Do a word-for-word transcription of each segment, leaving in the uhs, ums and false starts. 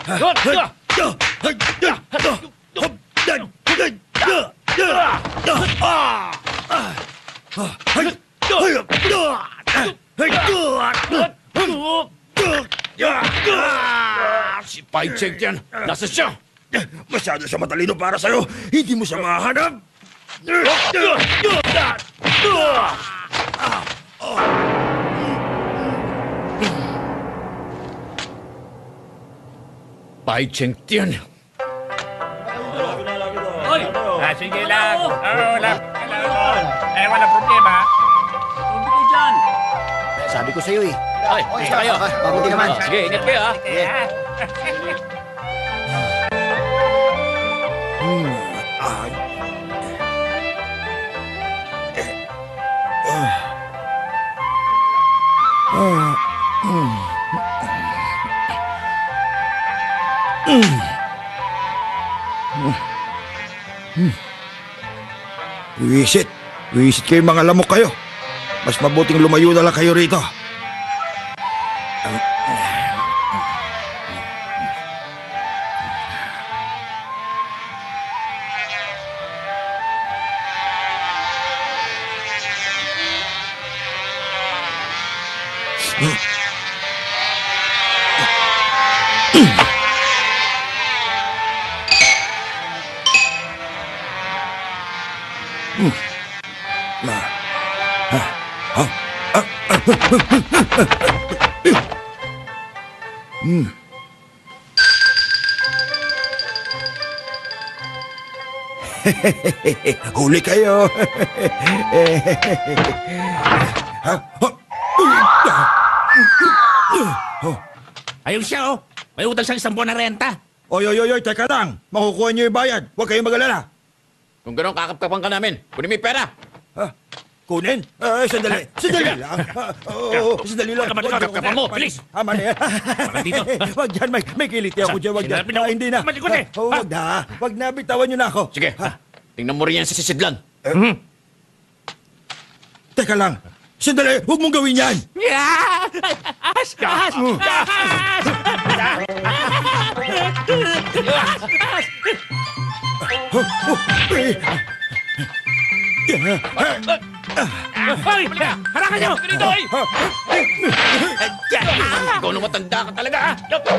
Si Pai Cheng yan, nasa siya. Masyado siya matalino para sa'yo. Hindi mo siya mahanap. Pai Cheng Tian. Hoy! Ah, sige lang. Oo, lang. Eh, walang problema. Hindi ko dyan. Sabi ko sa'yo eh. Ay, basta kayo. Mabuti naman. Sige, ingat kayo ha. Wisit. Wisit kayo mga lamok kayo. Mas mabuting lumayo na lang kayo rito. Hmm. Huli kayo. Ayun siya, oh. May utang siyang isang buwan na renta. Oy, oy, oy, oy, teka lang. Makukuha niyo yung bayad. Huwag kayong mag-alala. Kung gano'n, kakapkapan ka namin. Kunin mo yung pera. Ha? Kunin? Ay, sandali. Sandali lang. Oo, sandali lang. Kapkapan mo, bilis. Ama na yan. Parang dito. Wag dyan, may, may kiliti ako dyan. Wag dyan. Sinabi na ako, Ah, hindi na. malikot eh. Oh, wag na. Wag na, bitawan niyo na ako. Sige, tingnan mo rin yan sa sisidlan. Teka lang. Sandali, huwag mong gawin yan. Yeah! Ahas! Ahas! Ahas! Hoy! Harakan niyo! Ganito, hoy! Ikaw na matanda ka talaga, ha?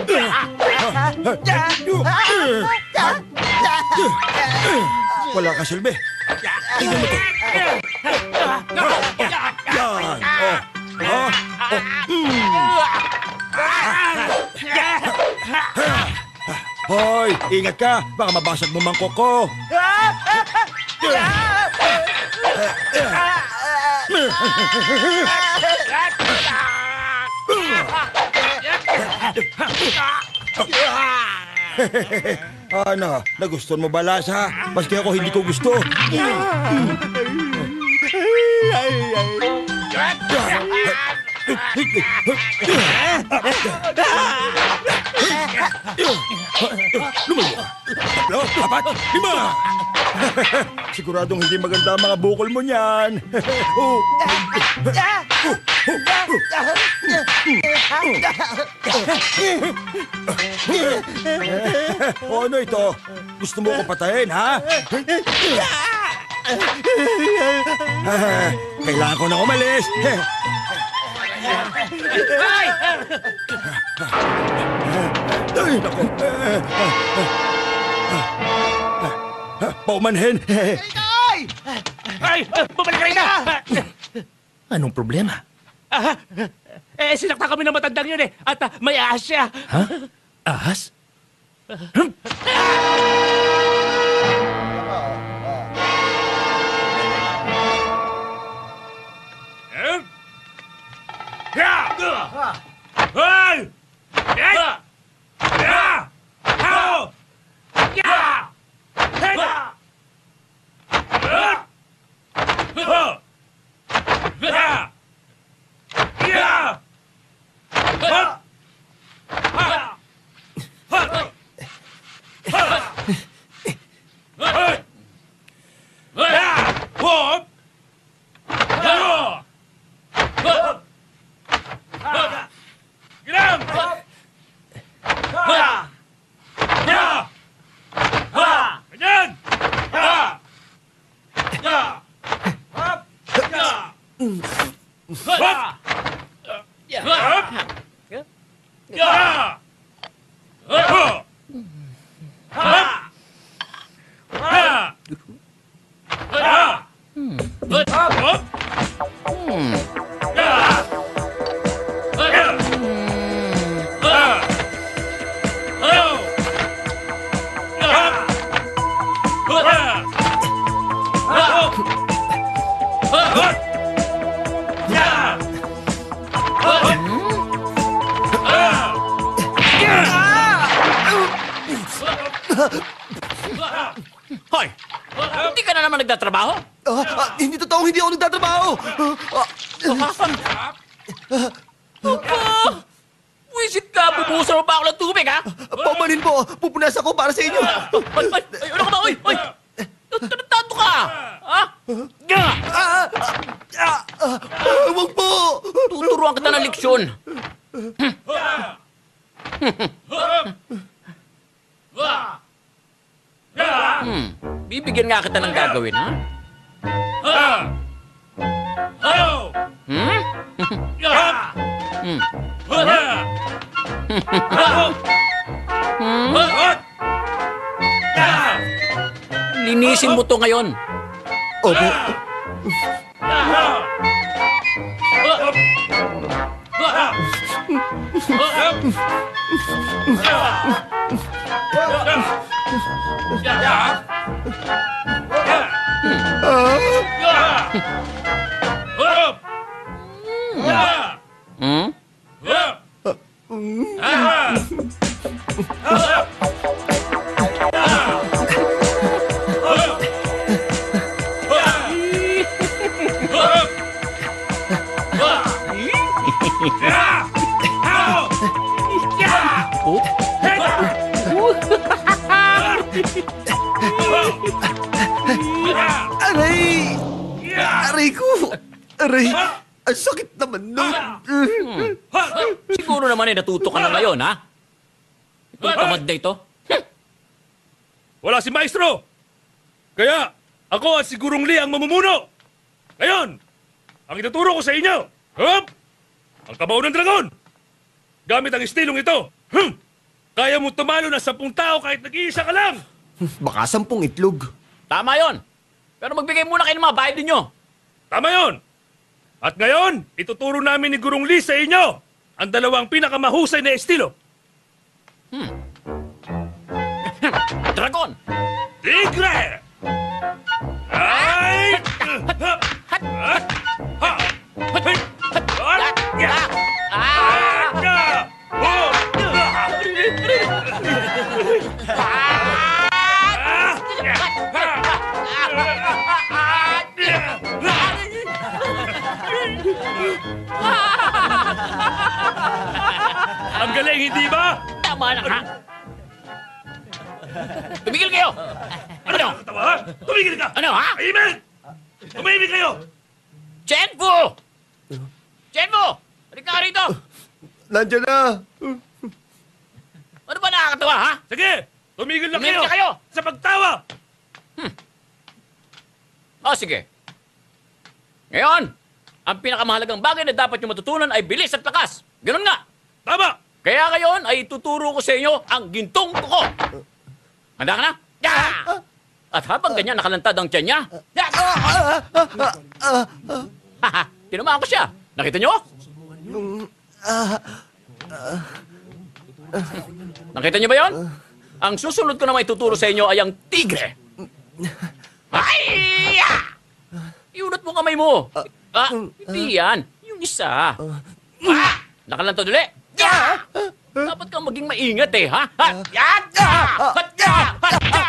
Wala ka silbi. Tingnan mo to. Yan. Oh. Oh. Hoy, ingat ka. Baka mabasag mo mangkok ko. Ano, nagustuhan mo ba, Lasa? Maski ako hindi ko gusto. Lumayo ka. Tatlo, apat, lima. Siguradong hindi maganda ang mga bukol mo niyan. Oh. O ano ito? Gusto mo ko patayin, ha? Kailangan ko na umalis. Ay! Ay, naku. Paumanhin. Ay! Bumalik ka rin na! Anong problema? Ah, eh, sinakta kami ng matandang yun eh. At ah, may ahas siya. Ha? Ahas? Hoy! Ya! Ya! How! Ya! Hey! Get Hoy! Hindi ka na naman nagtatrabaho? Ah, ah, hindi totoo, hindi ako nagtatrabaho. Ah, Aba! Wisit ka! Bubuhusan mo pa ako ng tubig, ha? Paumanin po, pupunas ako para sa inyo. Ay, ay, ay, ano ka ba? Uy! Uy! Tanto ka! Ha? Ga! Ah, ah, ah, Huwag po. Tuturuan kita ng leksyon. Hmm. Bibigyan nga kita ng gagawin, ha? Hmm? Hmm. Linisin mo to ngayon. Opo. Hmm? Aray! Aray ko! Aray! Ang sakit naman nun. Siguro naman eh, natuto ka na ngayon, ha? Itong tamad na ito. Wala si Maestro! Kaya, ako at si Gurong Lee ang mamumuno! Ngayon, ang ituturo ko sa inyo, hop! Ang kabaw ng dragon! Gamit ang estilong ito, hmm! Kaya mo tumalo ng sampung tao kahit nag-iisa ka lang! Baka sampung itlog. Tama yon. Pero magbigay muna kayo ng mga bayad ninyo. Tama yon! At ngayon, ituturo namin ni Gurong Lee sa inyo ang dalawang pinakamahusay na estilo. Dragon! Tigre! Ay! Ang galing, hindi ba? Tama na, ha? Tumigil kayo! Ano? Nakakatawa, ha? Tumigil ka! Ano, ha? Amen! Tumahimik kayo! Chenfu! Chenfu! Halika ka rito! Nandiyan na. Ano ba nakakatawa, ha? Sige! Tumigil na Tumigil kayo! na kayo! Sa pagtawa! O, sige. Ngayon, ang pinakamahalagang bagay na dapat nyo matutunan ay bilis at lakas. Ganun nga. Tama! Kaya ngayon ay tuturo ko sa inyo ang gintong tuko. Handa ka na? Ya! At habang ganyan nakalantad ang tiyan niya, ya! Haha, tinamaan ko siya. Nakita nyo? Nakita nyo ba yon? Ang susunod ko na may tuturo sa inyo ay ang tigre. Ay! Iunat mo kamay mo. Ah, hindi yan. Yung isa. Ah! Nakalantad ulit. Ya! Dapat kang maging maingat eh, ha? Ha! Ya! Ya! Hat! Ya! Hat! Ya!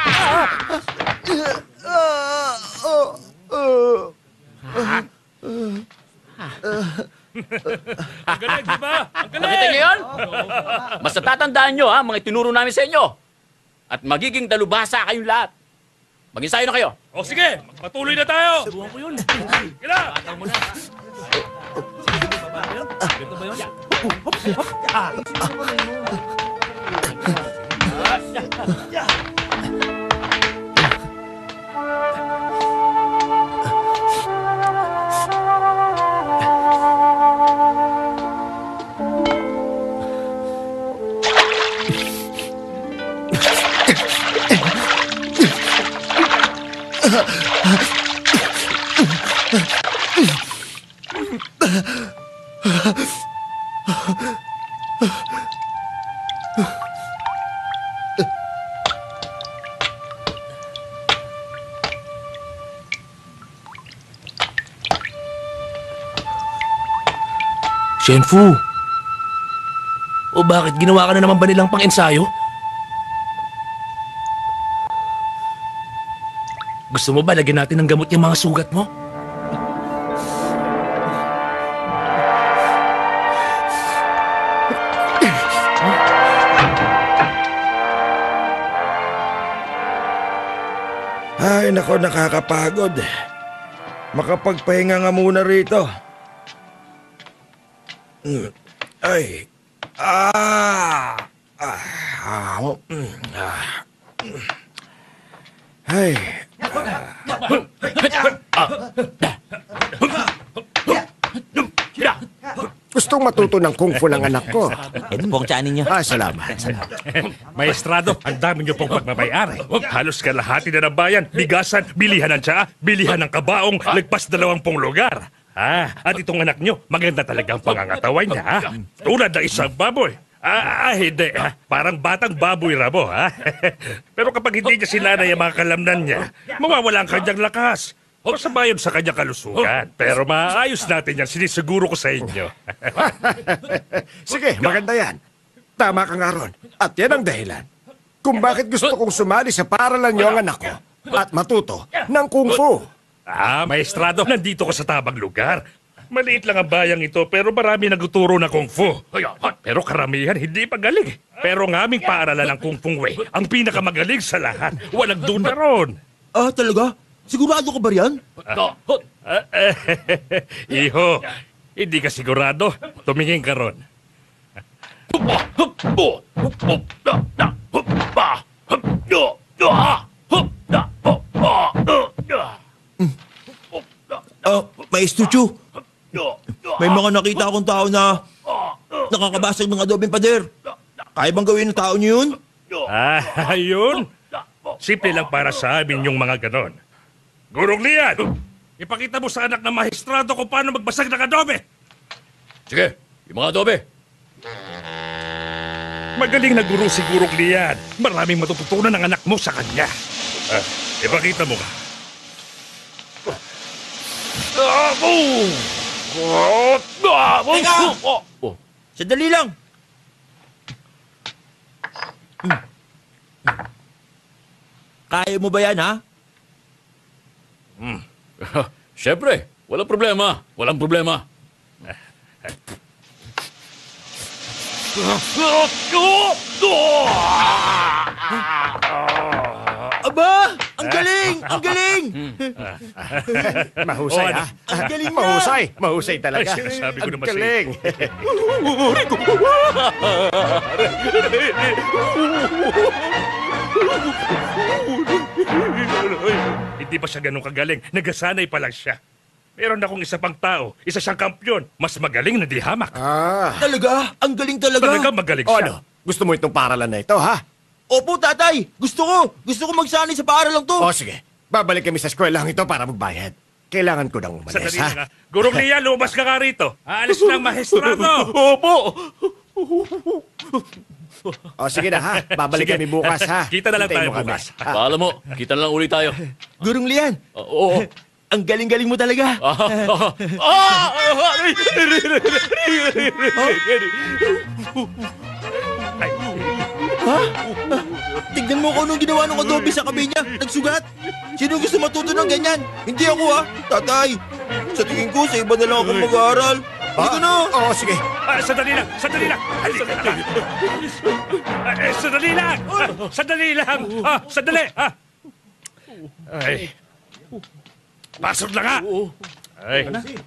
Ang galing, di ba? Ang galing! Nakita niyo yun? Basta tatandaan nyo, ha, mga itinuro namin sa inyo. At magiging dalubhasa kayong lahat. Mag-ensayo na kayo. O sige, patuloy na tayo! Subuhan ko yun. Sige na! Shenfu! O bakit ginawa ka na naman ba nilang pang-ensayo? Gusto mo ba lagyan natin ng gamot yung mga sugat mo? Ay, nako, nakakapagod. Makapagpahinga nga muna rito. Mm. Ay. Ah. Ah. Mm. Ah. Ay. Gustong matuto ng kung fu ng anak ko. Ito po ang tiyanin niyo. Ah, salamat. Maestrado, ang dami niyo pong pagmamayari. Halos kalahati na ng bayan, bigasan, bilihan ng tsaa, bilihan ng kabaong, lagpas dalawampung lugar. Ah, at itong anak niyo, maganda talaga ang pangangatawan niya. Ah. Tulad ng isang baboy. Ah, ah, hindi. Ah. Parang batang baboy rabo, ha? Pero kapag hindi niya sinanay ang mga kalamnan niya, mawawala ang kanyang lakas. O sabayon sa kanyang kalusugan. Pero maayos natin yan, sinisiguro ko sa inyo. Sige, maganda yan. Tama ka nga ron. At yan ang dahilan kung bakit gusto kong sumali sa paralan niyo ang anak ko at matuto ng kung fu. Ah, maestrado, nandito ko sa tabang lugar. Maliit lang ang bayang ito, pero marami nagtuturo ng kung fu. Pero karamihan, hindi magaling. Pero ng aming paaralan ng kung fu way, ang pinakamagaling sa lahat. Walang duna ron. Ah, talaga? Sigurado ka ba riyan? Ah, eh, Iho, hindi ka sigurado. Tumingin ka ron. Ah, Maestro Chu, may mga nakita akong tao na nakakabasag ng adobeng pader. Kaya bang gawin ng tao niyo yun? Ah, yun. Simple lang para sa amin yung mga ganon. Gurong Lian, ipakita mo sa anak ng maestrado kung paano magbasag ng adobe. Sige, yung mga adobe. Magaling na guro si Gurong Lian. Maraming matututunan ng anak mo sa kanya. Ah, ipakita mo ka. Ah, oh! Oh! Ah, oh! Teka! Oh! Oh! Sandali lang. Hmm. Kaya mo ba yan, ha? Siyempre, walang problema. Walang problema. Aba! Ang galing! Ang galing! Mahusay, Oh, ano? ha? Ang galing na! Mahusay. Mahusay talaga. Ay, sinasabi ko Ang naman sa galing. Hindi pa siya ganun kagaling. Nagasanay pa lang siya. Meron akong isa pang tao, isa siyang kampyon. Mas magaling na di hamak. Ah. Talaga? Ang galing talaga! Talaga magaling O siya. ano? Gusto mo itong paralan na ito, ha? Opo, tatay! Gusto ko! Gusto ko magsanay sa paaralang to! O sige. Babalik kami sa eskwelahan ito para magbayad. Kailangan ko nang umalis, Sandali ha? na nga. Gurong Lian, lumabas ka nga rito. Aalis na ang maestrado. Opo! O sige na, ha? Babalik Sige. kami bukas, ha? Kita na lang Hintayin tayo mo kami. bukas. Ah. Paalam mo, kita na lang ulit tayo. Gurong Lian! Oo. Ang galing-galing mo talaga! Ah, ah, ah, Ha? Tignan mo kung anong ginawa ng adobe sa kamay niya. Nagsugat. Sino gusto matuto ng ganyan? Hindi ako, ha? Tatay, sa tingin ko, sa iba na lang ako mag-aaral. Halika na! Oo, sige. Ah, sandali lang, sandali lang. Halika na lang. Ah, eh, sandali lang. Ah, sandali lang. Ah, sandali. Ah. Ay. Pasok na nga. Ay.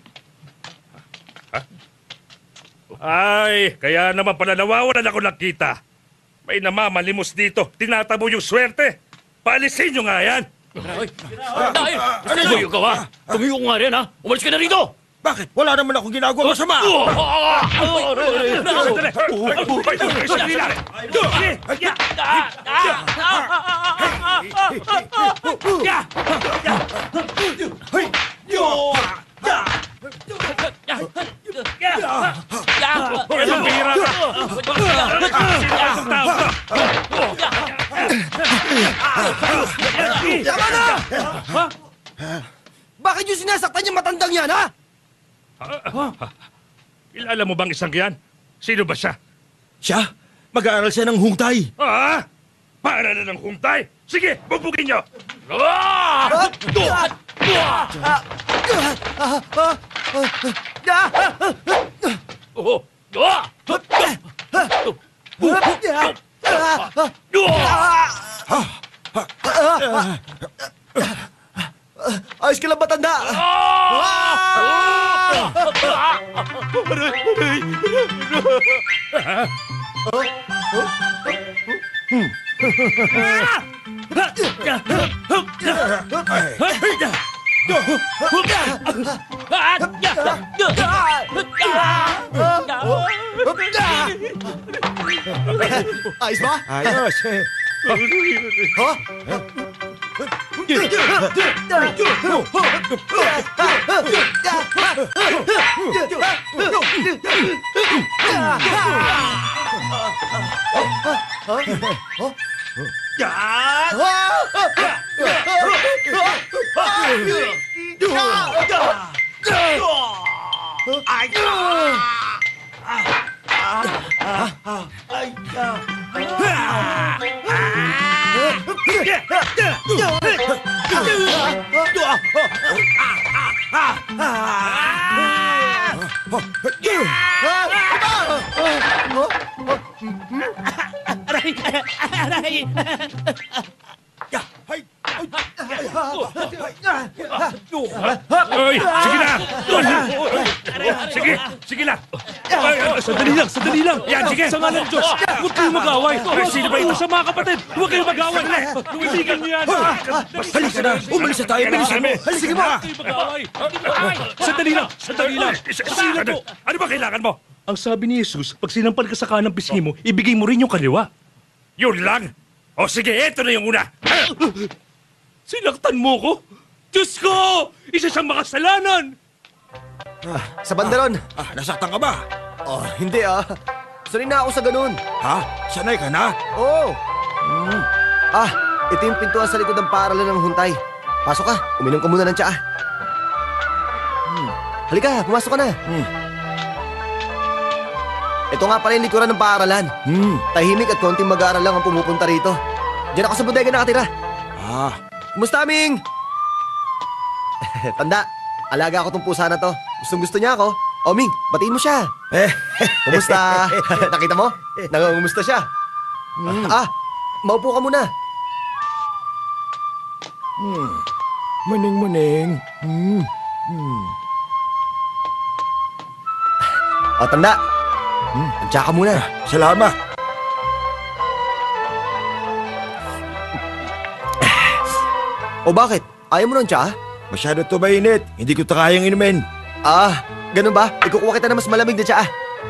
Ah? Ay, kaya naman pala nawawalan ako ng kita. May namamalimos dito. Tinatabo yung swerte. Paalisin nyo nga yan. Dahil, tumayo ka ba? Tumayo ka nga rin, ha? Umalis ka na rito! Bakit? Wala naman akong ginagawa masama. Sandali. Ay, sandali lang. Sige. Ya. Ya. Anong bihira ka? Sino ang tao ka? Tama na! Bakit yung sinasaktan yung matandang yan, ha? Kilala mo bang isang yan? Sino ba siya? Siya? Mag-aaral siya ng hungtay. Ah? Para na ng huntay? Sige, bubugin nyo! Ah! Oh! Ah! Ayos ka lang ba, tanda? Ayos ba? Ayos. Ha? Ay, sige na! Sige, sige lang! Ay, ay, sandali lang, sandali lang! Yan, sige! Sa ngalan ng Diyos, huwag kayong mag-away! Ay, sino ba ito? Sa mga kapatid, huwag kayong mag-away! Tumibigan niyo yan! Halika na. Umalis na tayo. Bilisan mo. Sige mo! Huwag kayong mag-away! Sandali lang, sandali lang! Sino to? Ano ba kailangan mo? Ang sabi ni Jesus, pag sinampal ka sa kanang pisngi mo, ibigay mo rin yung kaliwa. Yun lang? O sige, eto na yung una! Sinaktan mo ko? Diyos ko! Isa siyang makasalanan! Sa bandaron. Ah, nasaktan ka ba? Oh, hindi ah. Sanay na ako sa ganun. Ha? Sanay ka na? Oo. Mm. Ah, ito yung pintuan sa likod ng paaralan ng huntay. Pasok ka. Uminom ka muna ng tsaa. Hmm. Halika, pumasok ka na. Hmm. Ito nga pala yung likuran ng paaralan. Hmm. Tahimik at konting mag-aaral lang ang pumupunta rito. Diyan ako sa bodega nakatira. Ah. Kumusta, Aming? Tanda, alaga ko tong pusa na to. Gustong gusto niya ako. O, Ming, batiin mo siya. Eh. Kumusta? Nakita mo? Nangungumusta siya. Ah, maupo ka muna. Hmm. Maning-maning. Hmm. Hmm. O, tanda. Hmm, Andiyan ka muna. Salamat. O bakit? Ayaw mo ng tsaa? Masyado to mainit. Hindi ko ta kayang inumin. Ah, ganun ba? Ikukuha kita na mas malamig na tsaa.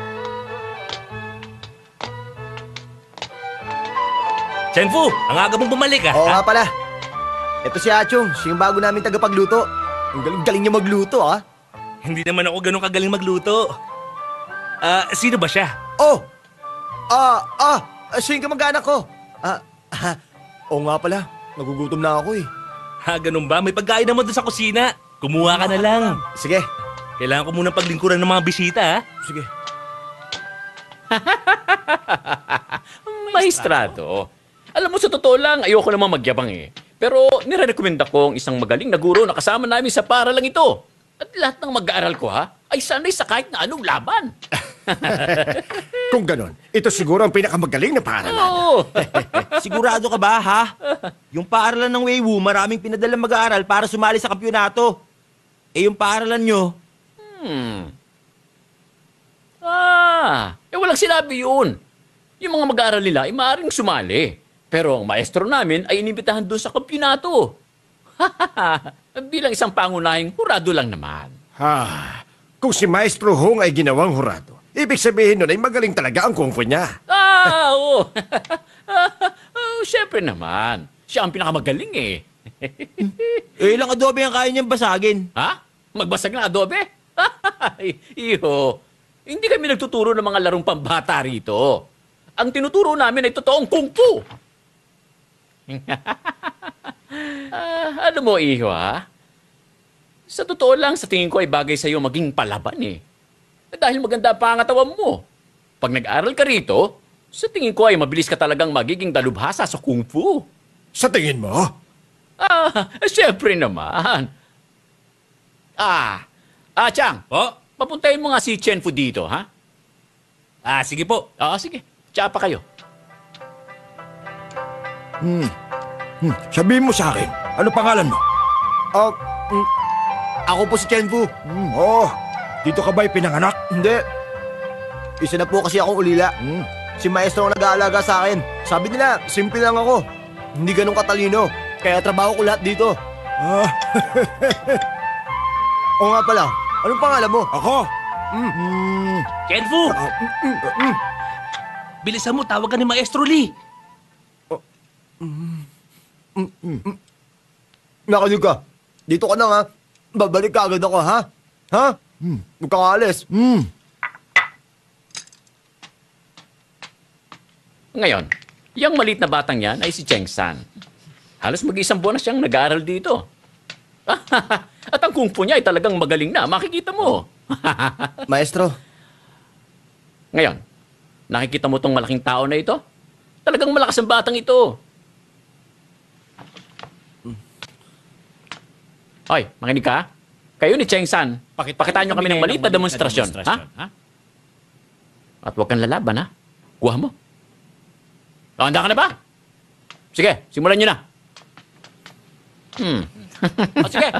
Chenfu, ang aga mong bumalik ah. Oo nga pala. Ito si Achong, siya yung bago namin tagapagluto. Ang galing-galing niya magluto, ah. Hindi naman ako ganun kagaling magluto. Ah, sino ba siya? Oh! Ah, ah! Siya yung kamag-anak ko. Ah, ah, oo nga pala. Nagugutom na ako eh. Ha, ganun ba? May pagkain naman doon sa kusina. Kumuha ka na lang. Sige, Kailangan ko munang paglingkuran ng mga bisita ha. sige. Maestrado. Alam mo, sa totoo lang, ayoko naman magyabang eh. Pero nire-recommenda ko ang isang magaling na guro na kasama namin sa paaralang ito. At lahat ng mag-aaral ko ha, ay sanay sa kahit na anong laban. Kung ganon, ito siguro ang pinakamagaling na paaralan. Oo. Sigurado ka ba, ha? Yung paaralan ng Weiwu, maraming pinadalang mag-aaral para sumali sa kampyonato. Eh, yung paaralan nyo, Hmm. Ah, eh walang sinabi yun. Yung mga mag-aaral nila ay maaaring sumali. Pero ang maestro namin ay inimbitahan doon sa kampyonato. Bilang isang pangunahing hurado lang naman. Ha, kung si Maestro Hong ay ginawang hurado, ibig sabihin nun ay magaling talaga ang kung fu niya. Ah, oo. oh, syempre naman. Siya ang pinakamagaling eh. eh, ilang adobe ang kaya niyang basagin. Ha? Magbasag ng adobe? Ay, Iho, hindi kami nagtuturo ng mga larong pambata rito. Ang tinuturo namin ay totoong kung fu. Ah, ano mo, Iho, ha? Sa totoo lang, sa tingin ko ay bagay sa'yo maging palaban eh. Dahil maganda pa ang katawan mo. Pag nag-aral ka rito, sa tingin ko ay mabilis ka talagang magiging dalubhasa sa kung fu. Sa tingin mo? Ah, syempre naman. Ah, ah, Chang, Po? papuntahin mo nga si Chen Fu dito, ha? Ah, sige po. Ah, sige. Tsaka pa kayo. Hmm, sabihin mo sa akin, ano pangalan mo? Ah, mm, ako po si Chen Fu. Hmm, oh, dito ka ba'y pinanganak? Hindi. Isa na po kasi akong ulila. Hmm. Si maestro ang nag-aalaga sa akin. Sabi nila, simple lang ako. Hindi ganun katalino. Kaya trabaho ko lahat dito. Ah, Oo nga pala, anong pangalan mo? ako? Hmm, Kenfu! Bilisan mo, tawagan ni Maestro Lee. Nakinig ka. Dito ka na nga. Babalik ka agad ako, ha? Ha? Hmm. Huwag kang aalis. hmm. Ngayon, yung maliit na batang yan ay si Cheng San. Halos mag-isang buwan na siyang nag-aaral dito. At ang kung fu niya ay talagang magaling na. Makikita mo. Maestro, Ngayon, nakikita mo tong malaking tao na ito? Talagang malakas ang batang ito. Hoy, makinig ka. Kayo ni Cheng San, pakitaan nyo kami ng maliit na demonstrasyon. Ha? At huwag kang lalaban, ha? Kuha mo. Oh, handa ka na ba? Sige, simulan nyo na. Hmm. O, sige.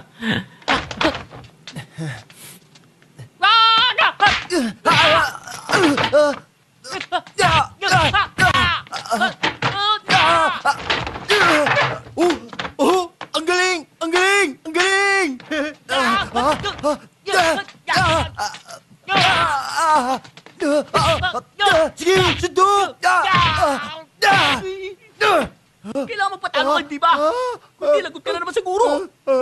Oh! Oh! Ang galing! Ang galing! Ang galing! Sige! Sundok! Kailangan mo patalo, di ba? Kundi lagot ka na naman siguro.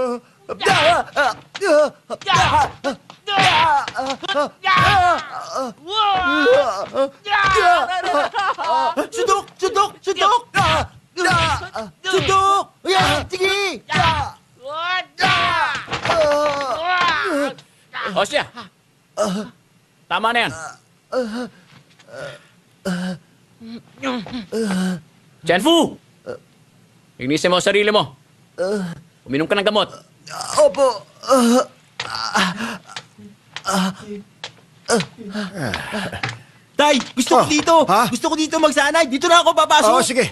Sundok! Sundok! Sundok! Sundok! Ayan! Sige! O siya. Tama na yan. Chanfu! Ignisin mo ang sarili mo. Uminom ka ng gamot. Opo! Tay! Gusto ko Oh, dito! ha? Gusto ko dito magsanay! Dito na ako papasok! Oo, sige.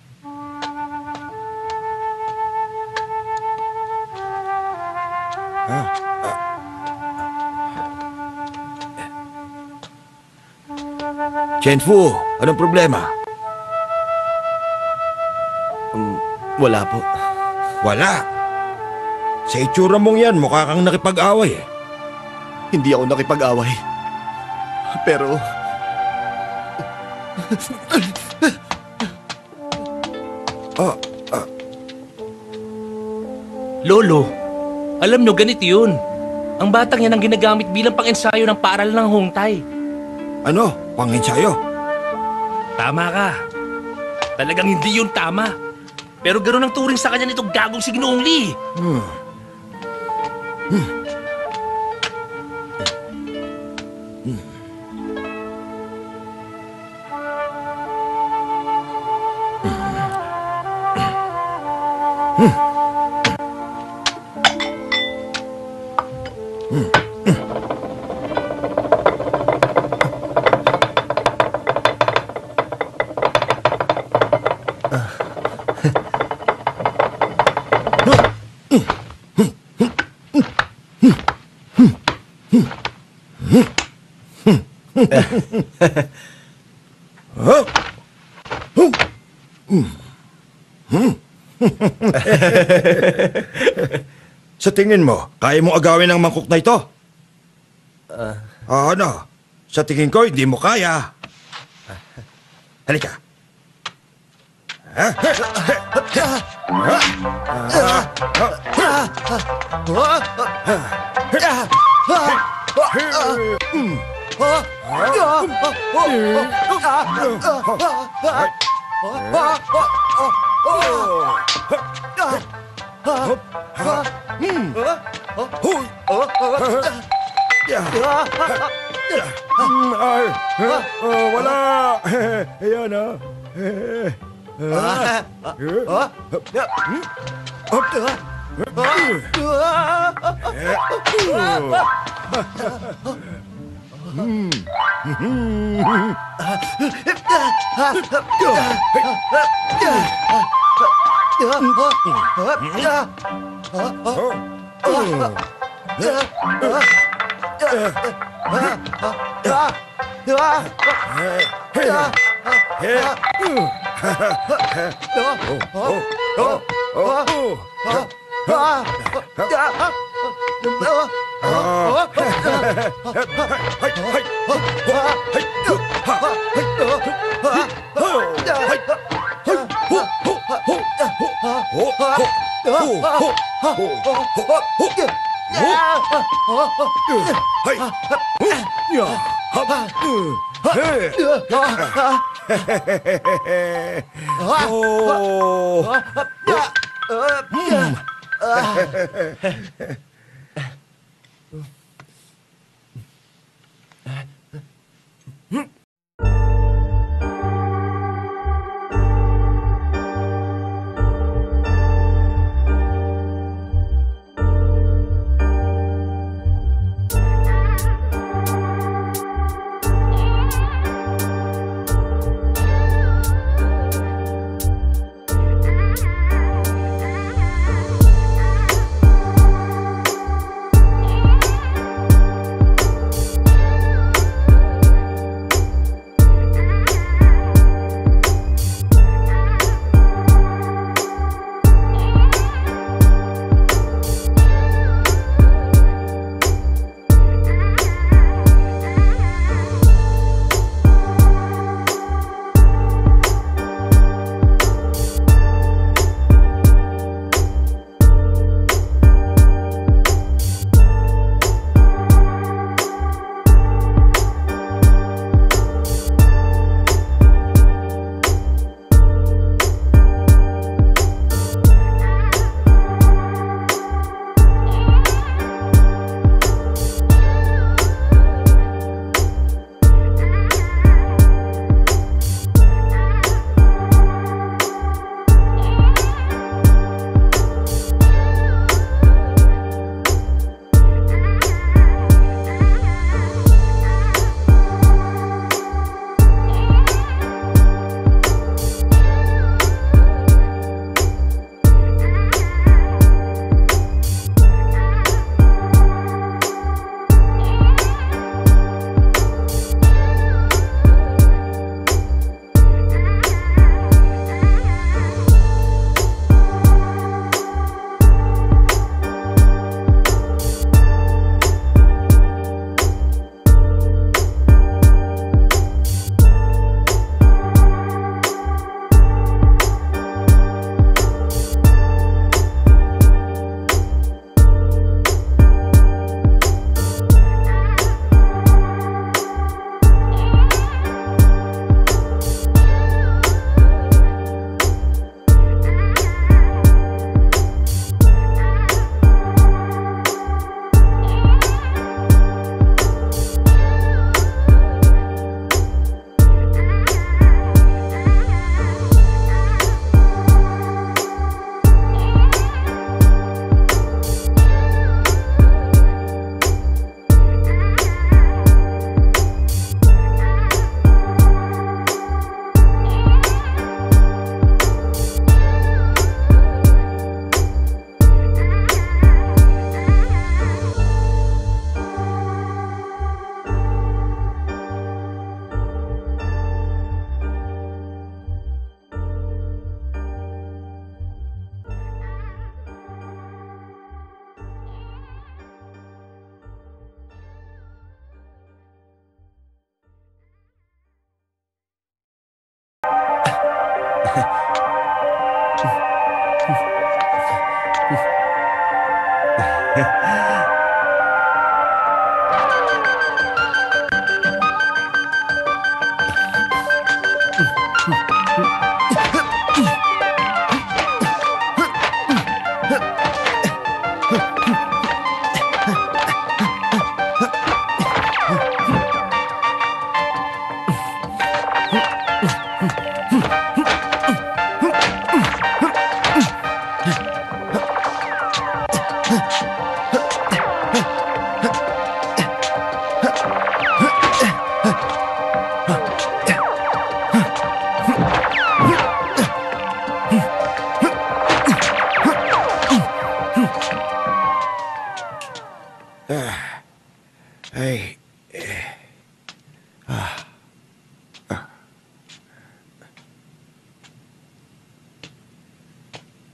Chen Fu, anong problema? Wala po. Wala. Sa itsura mong yan, mukha kang nakipag-away eh. Hindi ako nakipag-away. Pero... Oh, Lolo, alam nyo, ganito yun. Ang batang yan ang ginagamit bilang pang-ensayo ng paaralan ng Hongtay. ano? Pang-ensayo? Tama ka. Talagang hindi yun tama. Pero gano'n ang turing sa kanya nitong gagong si Ginoong Lee. Hmm. Huh? Huh? Hmm. Hmm. Sa tingin mo, kaya mo agawin ang mangkok na ito? Ah, ano? Sa tingin ko, hindi mo kaya. Halika. Hmm, ay, oh, wala. Ayan ah.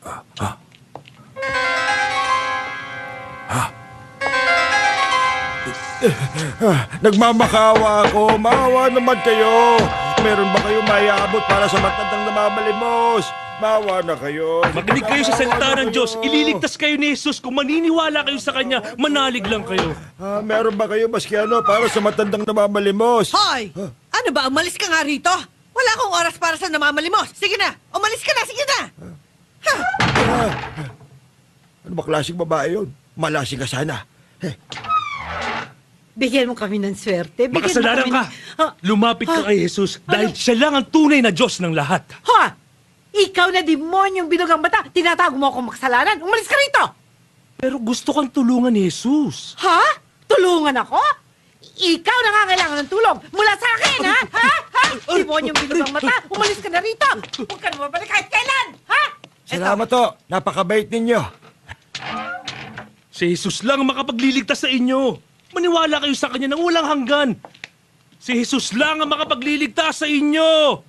Nagmamakawa ako. Maawa naman kayo. Meron ba kayo maiabot para sa matandang namamalimos? Maawa na kayo. Makinig kayo sa salita ng Diyos. Ililigtas kayo ni Jesus. Kung maniniwala kayo sa Kanya, manalig lang kayo. Ah, meron ba kayo maski ano para sa matandang namamalimos? Hoy! Ano ba? Umalis ka nga rito? Wala akong oras para sa namamalimos. Sige na! Umalis ka na! Sige na! Ha! Ano ba klaseng babae yun? Malasing ka sana. Eh, Bigyan mo kami ng swerte. Bigyan Makasalanan mo kami... ka. Ha? Lumapit ka kay Jesus dahil siya lang ang tunay na Diyos ng lahat. Ha? Ikaw na demonyong binugang bata. Tinatago mo akong makasalanan. Umalis ka rito! Pero gusto kang tulungan ni Jesus. Ha? Tulungan ako? Ikaw nangangailangan ng tulong mula sa akin, ha? Ha? Ha? Demonyong binugang mata. Umalis ka na rito. Huwag ka na mabalik kahit kailan. Ha? salamat to. Napakabait ninyo. Si Jesus lang ang makapagliligtas sa inyo. Maniwala kayo sa Kanya nang walang hanggan. Si Jesus lang ang makapagliligtas sa inyo.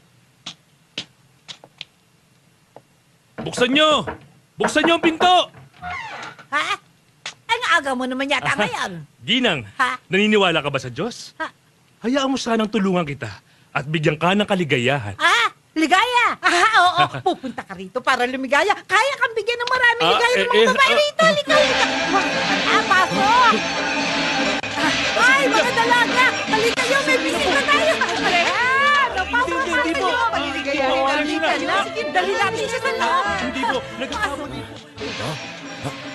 Buksan nyo! Buksan nyo ang pinto! Ha? Ang aga mo naman yata ngayon. Ginang, Ha? naniniwala ka ba sa Diyos? Ha? Hayaan mo sanang tulungan kita at bigyan ka ng kaligayahan. Ah, ligaya. Ah, oo, pupunta ka rito para lumigaya. Kaya kang bigyan ng maraming Ah, ligaya ng eh, mga eh, babae ah. rito. Ligaw, ligaw. Ah, pasok. Ah, Ay, mga dalaga. Halika kayo, may bisita tayo. Ah, napasok Hindi, ka hindi po. kayo. Maliligaya Hindi po, namin hindi ka po. na. Sige, dali natin siya sa loob. Hindi po, nagkasama Pasok. dito.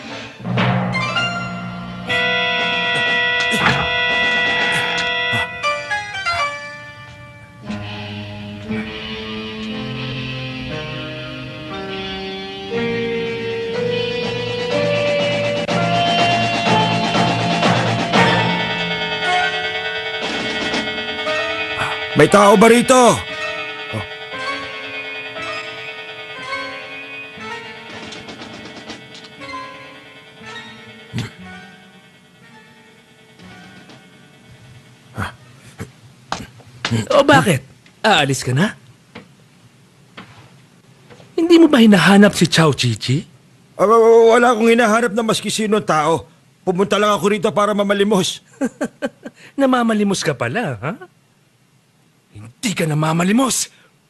May tao ba rito? O bakit? Aalis ka na? Hindi mo ba hinahanap si Chow Chichi? Ah, wala akong hinahanap na maski sinong tao. Pumunta lang ako rito para mamalimos. Namamalimos ka pala, ha? Hindi ka namamalimos!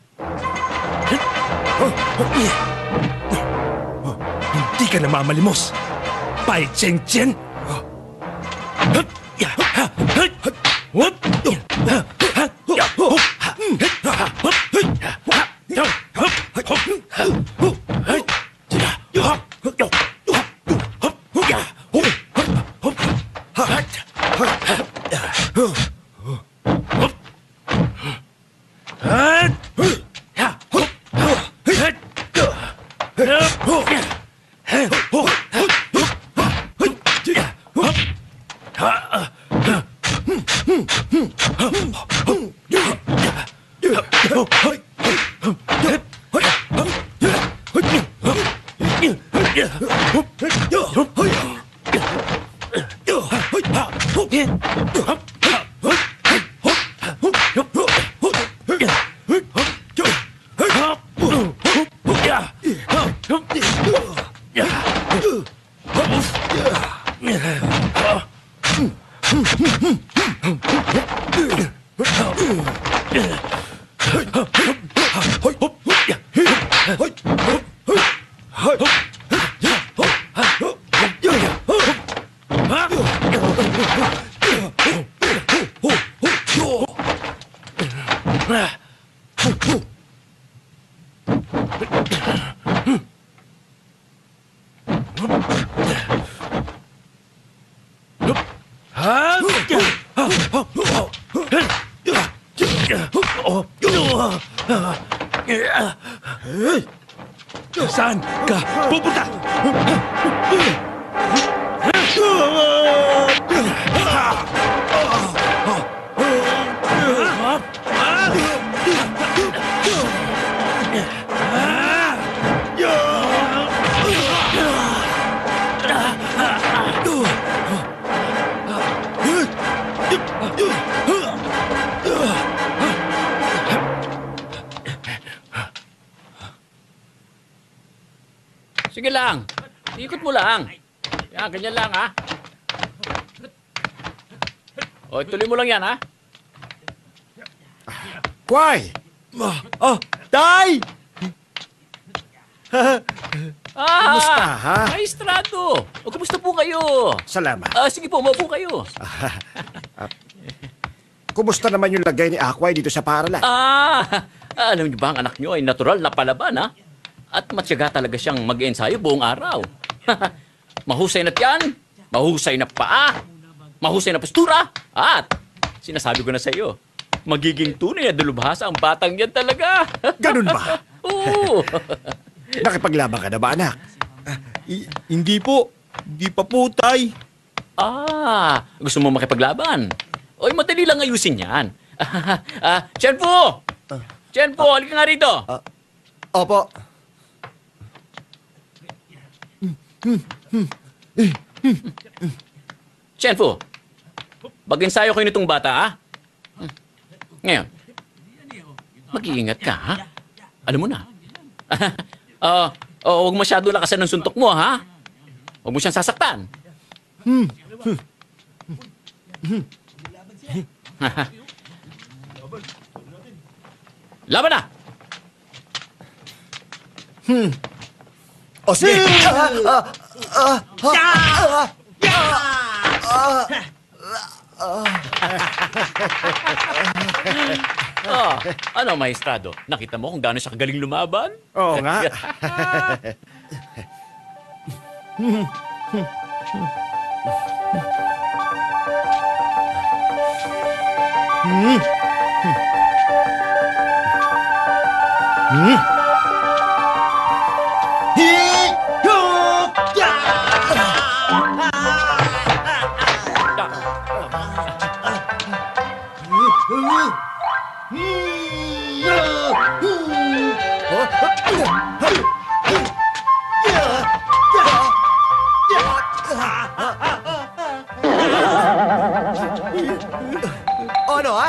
Hindi ka namamalimos! Pai Chen Chen! Saan ka pupunta? Sige lang. Ikot mo lang. Yan, ganyan lang, ha? O, tuloy mo lang yan, ha? Kway! Oh, Tay! Ah! Kumusta, ha? Maestrado! O, kumusta po kayo? Salamat. Ah, sige po, maupo kayo. Kumusta naman yung lagay ni Akway dito sa paaralan? Ah! Alam niyo ba ang anak niyo ay natural na palaban, ha? At matyaga talaga siyang mag-ensayo buong araw. Mahusay na tiyan, mahusay na paa, mahusay na postura, at sinasabi ko na sa iyo, magiging tunay na dalubhasa ang batang yan talaga. Ganun ba? Oo. Nakipaglaban ka na ba, anak? I- hindi po. Hindi pa po, Tay. Ah, gusto mo makipaglaban? Oy, madali lang ayusin yan. Ah, Chenpo! Chenpo, halika nga rito. Opo. Chenpo, mag-ensayo kayo nitong bata, ha? Ngayon, mag-iingat ka, ha? Alam mo na. Ah, oh, huwag masyado lakasan ng suntok mo, ha? Huwag mo siyang sasaktan. Laban na! O sige. Oh, ano, maestrado? Nakita mo kung gaano siya kagaling lumaban? Oo nga. Ano, ha?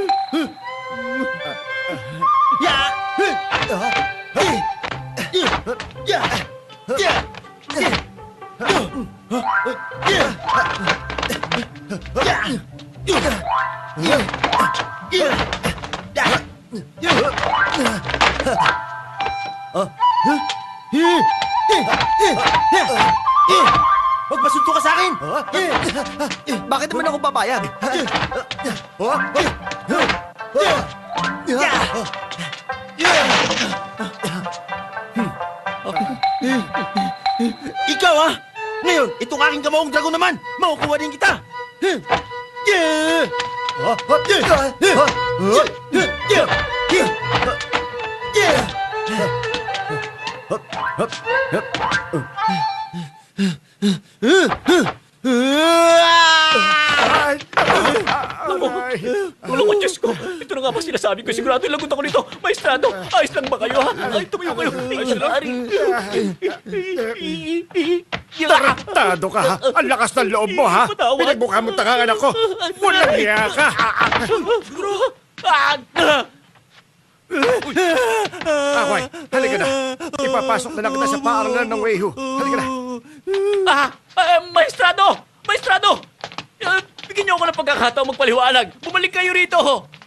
Huwag masunto ka sa akin! Bakit naman ako papayag? Ikaw, ha? Ngayon, itong aking kamaong dragon naman! Makukuha din kita! Ay! Ay! Tulong ko, Diyos ko. Ito na nga ba sinasabi ko? Sigurado lagot ako nito. Maestrado, ayos lang ba kayo, ha? Ay, tumayo kayo. Ayos lang. Taraktado ka, ha? Ang lakas ng loob mo, ha? Pinagbuka mo tangang anak ko. Walang hiya ka. Akway, halika na. Ipapasok na lang kita sa paaralan ng Weihu. Halika na. Ah, ah, maestrado! Maestrado! Uh, bigyan niyo ako ng pagkakataon magpaliwanag. Bumalik kayo rito.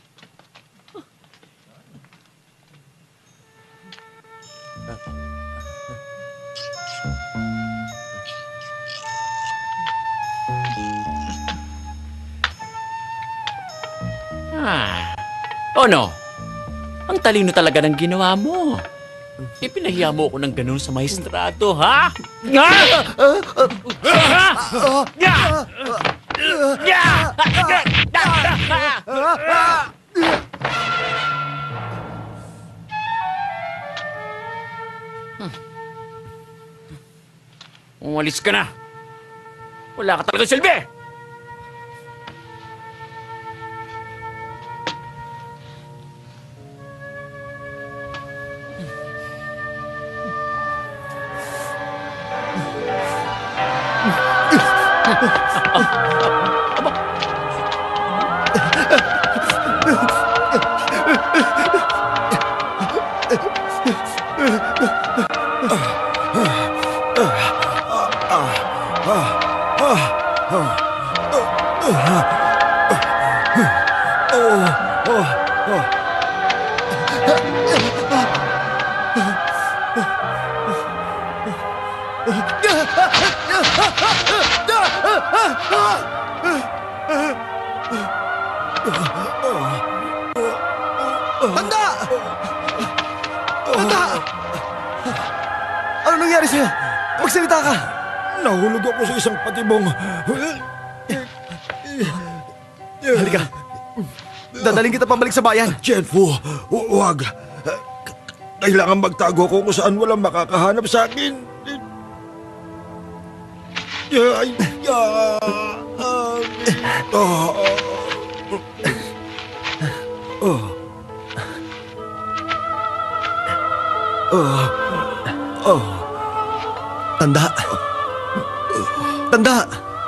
Ah. Oh no. Ang talino talaga ng ginawa mo. Ipinahiya mo ako ng ganun sa maestrado, ha? Nga! Nga! Nga! Umalis ka na. Wala ka talaga silbi. Tanda! Tanda! Ano nangyari sa'yo? Magsalita ka! Nahulog ako sa isang patibong. Halika. Dadaling kita pabalik sa bayan. Chenfu, hu- huwag. Kailangan magtago ko kung saan walang makakahanap sa akin. Ay, ya. Oh. Oh. Oh. Oh. Tanda. Tanda.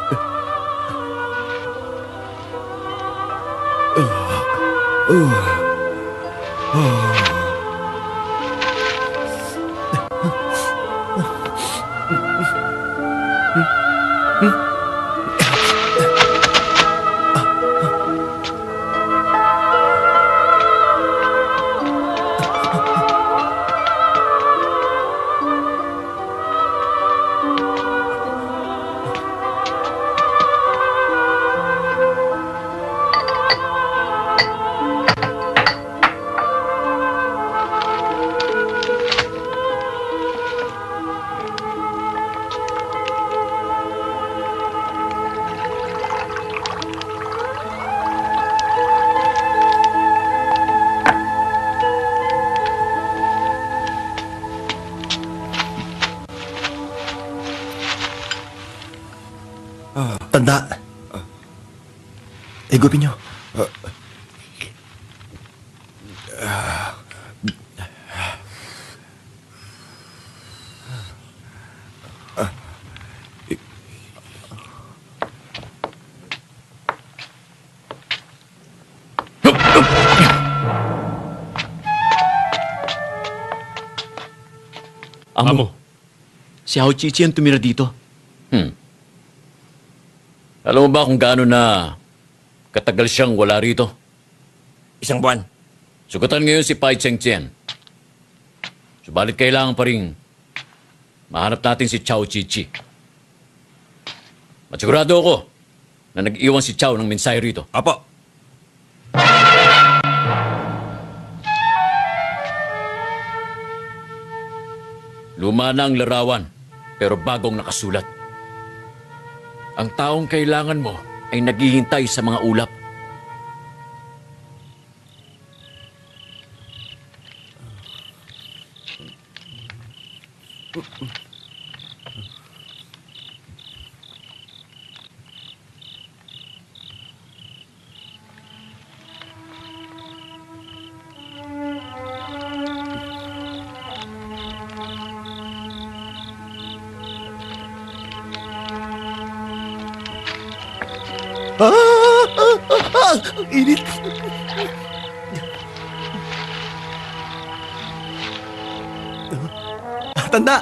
Tanda. Higupin niyo. Amo, si Hao Chichi ang tumira dito. Hmm. Alam mo ba kung gaano na katagal siyang wala rito? Isang buwan. Sugatan ngayon si Pai Cheng Chien. Subalit kailangan pa rin mahanap natin si Chao Chichi. Matsigurado ako na nag-iwan si Chao ng mensahe rito. Apo. Luma na ang larawan, pero bagong nakasulat. Ang taong kailangan mo ay naghihintay sa mga ulap. Ah! Ah! Ah! Init! Tanda!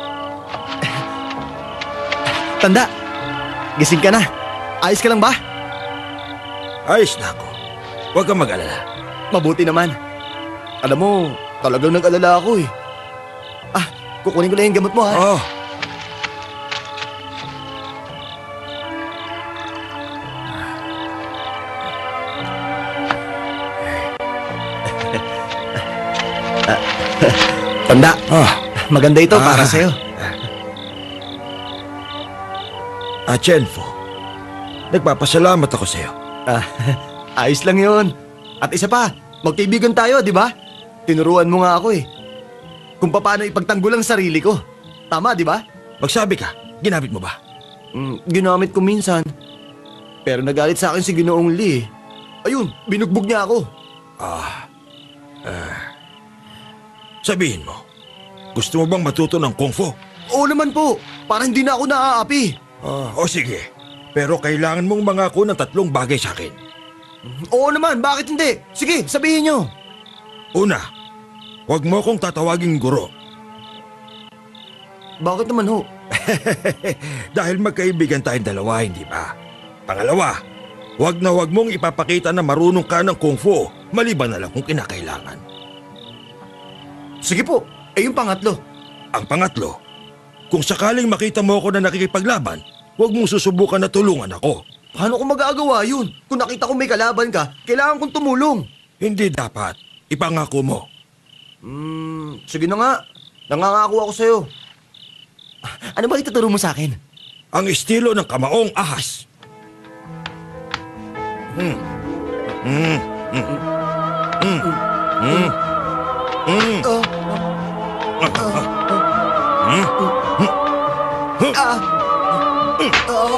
Tanda! Gising ka na. Ayos ka lang ba? Ayos na ako. Huwag kang mag-alala. Mabuti naman. Alam mo, talagang nag-alala ako eh. Ah, kukunin ko na yung gamot mo ha. Oh, Tanda, ah, maganda ito para Ah. sa'yo. ah, Chenfu. Nagpapasalamat ako sa'yo. Ah, ayos lang yun. At isa pa, magkaibigan tayo, di ba? Tinuruan mo nga ako eh. Kung paano ipagtanggol ang sarili ko. Tama, di ba? Magsabi ka, ginamit mo ba? Mm, ginamit ko minsan. Pero nagalit sa akin si Ginoong Lee. Ayun, binugbog niya ako. Sabihin mo, gusto mo bang matuto ng Kung Fu? Oo naman po, para hindi na ako naaapi. Ah, o sige, pero kailangan mong mangako ng tatlong bagay sa akin. Oo naman, bakit hindi? Sige, sabihin niyo. Una, huwag mo akong tatawaging guro. Bakit naman ho? Dahil magkaibigan tayong dalawa, hindi ba? Pangalawa, huwag na huwag mong ipapakita na marunong ka ng kung fu, maliban na lang kung kinakailangan. Sige po, eh yung pangatlo. Ang pangatlo, kung sakaling makita mo ako na nakikipaglaban, huwag mong susubukan na tulungan ako. Paano ko magagawa yun? Kung nakita ko may kalaban ka, kailangan kong tumulong. Hindi dapat. Ipangako mo. Hmm, sige na nga. Nangangako ako sa'yo. Ano ba ituturo mo sa akin? Ang estilo ng kamaong ahas. Hmm. Hmm. Hmm. Hmm. Hmm. Hmm. Uh, Hmm. ah, ah,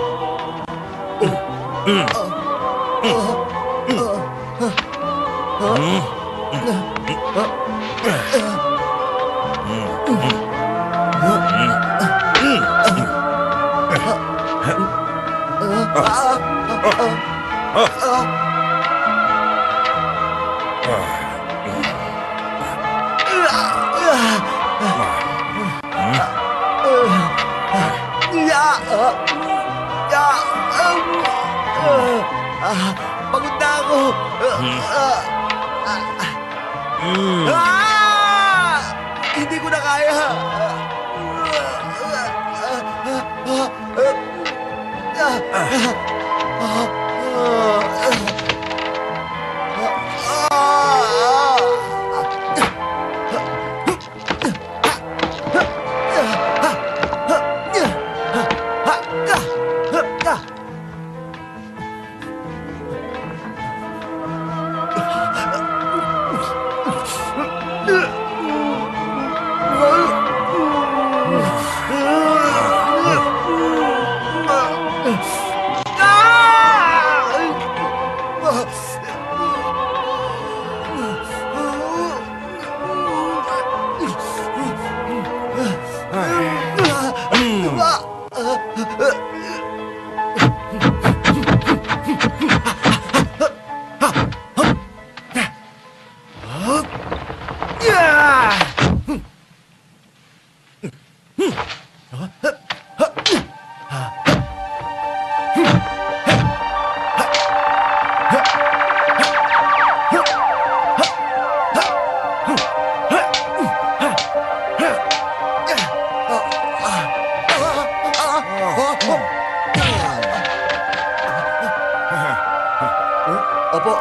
ya, ah, ya, um, ah, ah, pagod na ako. Ah, ah, ah, hindi ko na kaya. Opo.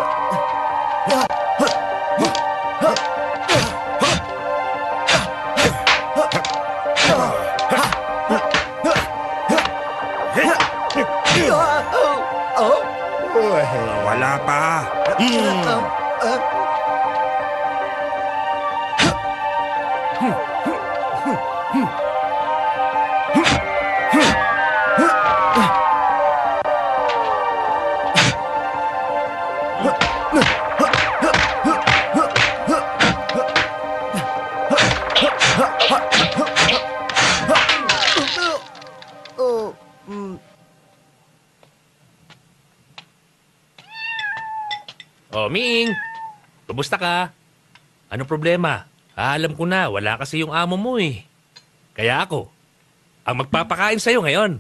Wala pa. Hmm. Oh, Ming! Kumusta ka? Anong problema? Ah, alam ko na, wala kasi yung amo mo eh. Kaya ako, ang magpapakain sa'yo ngayon.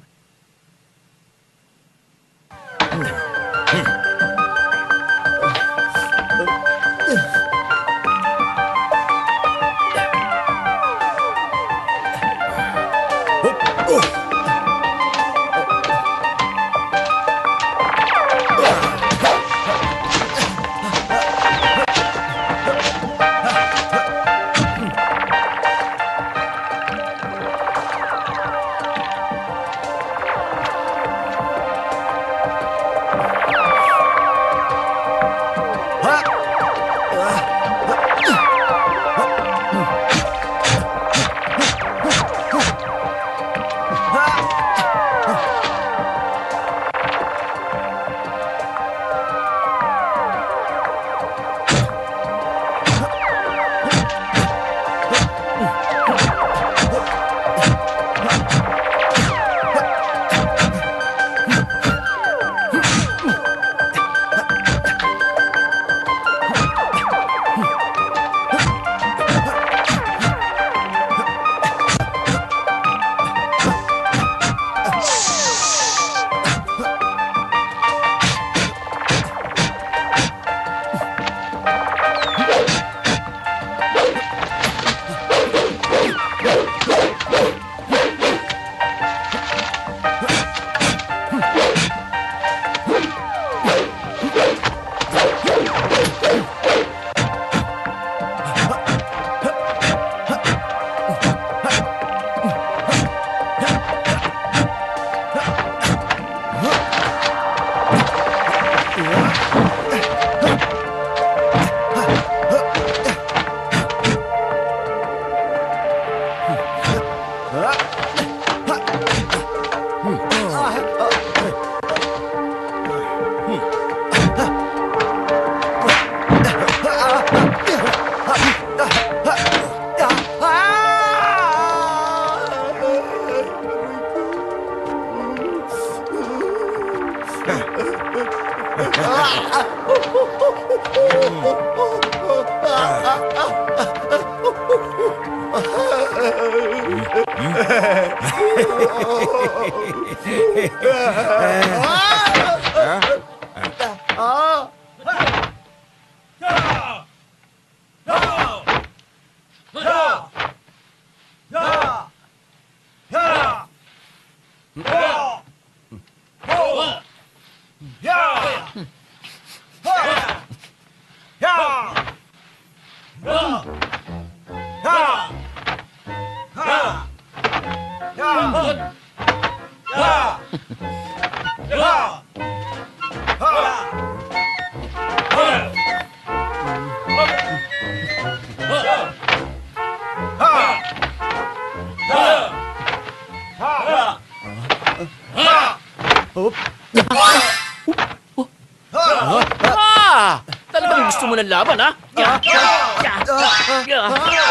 Ah! Talagang gusto mo ng laban, ha? Ya! Ya! Ya!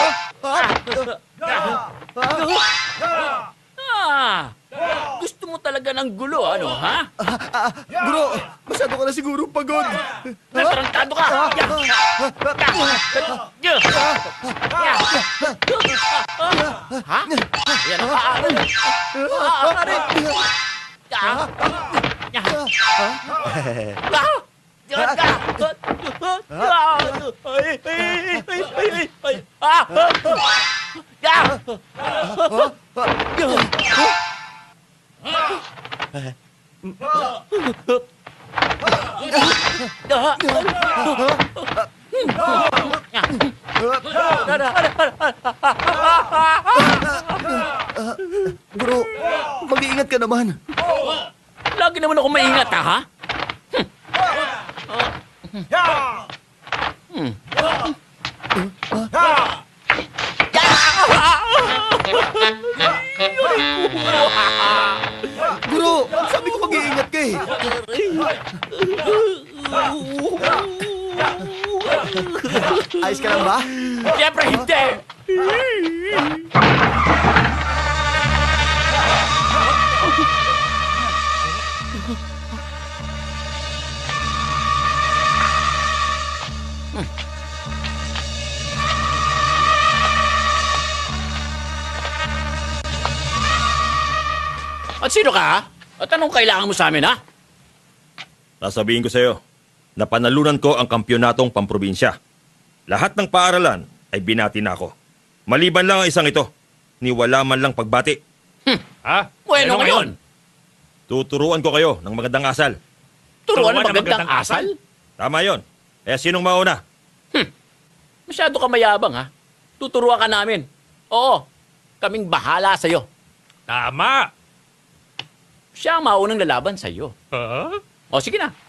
Ah! Gusto mo talaga ng gulo, ano, ha? Bro, masyado ka na siguro pagod. Natarantado ka! Ya! Ya! Ya! Ha? Yan ang paa. Ah, ah, rin. Ya! Ya! Ah! Diyan ka! Ay, ay, ay, ay, ay, ay. Ah! Ya! Bro, mag-iingat ka naman. Lagi naman ako maingat, ha? ha? Hmm. Bro, sabi ko mag-iingat ka eh. Ayos ka lang ba? Siyempre hindi! At sino ka? At anong kailangan mo sa amin, ha? Sasabihin ko sa'yo na panalunan ko ang kampyonatong pamprobinsya. Lahat ng paaralan ay binati na ako. Maliban lang ang isang ito, ni wala man lang pagbati. Ha? Bueno Ano ngayon. Tuturuan ko kayo ng magandang asal. Turuan ng Turuan ng magandang magandang asal? Tama yon. Eh, sinong mauna? Masyado ka mayabang, ha? Tuturuan ka namin. Oo, kaming bahala sa'yo. Tama! Siya ang maunang lalaban sa'yo. Ha? O, sige na.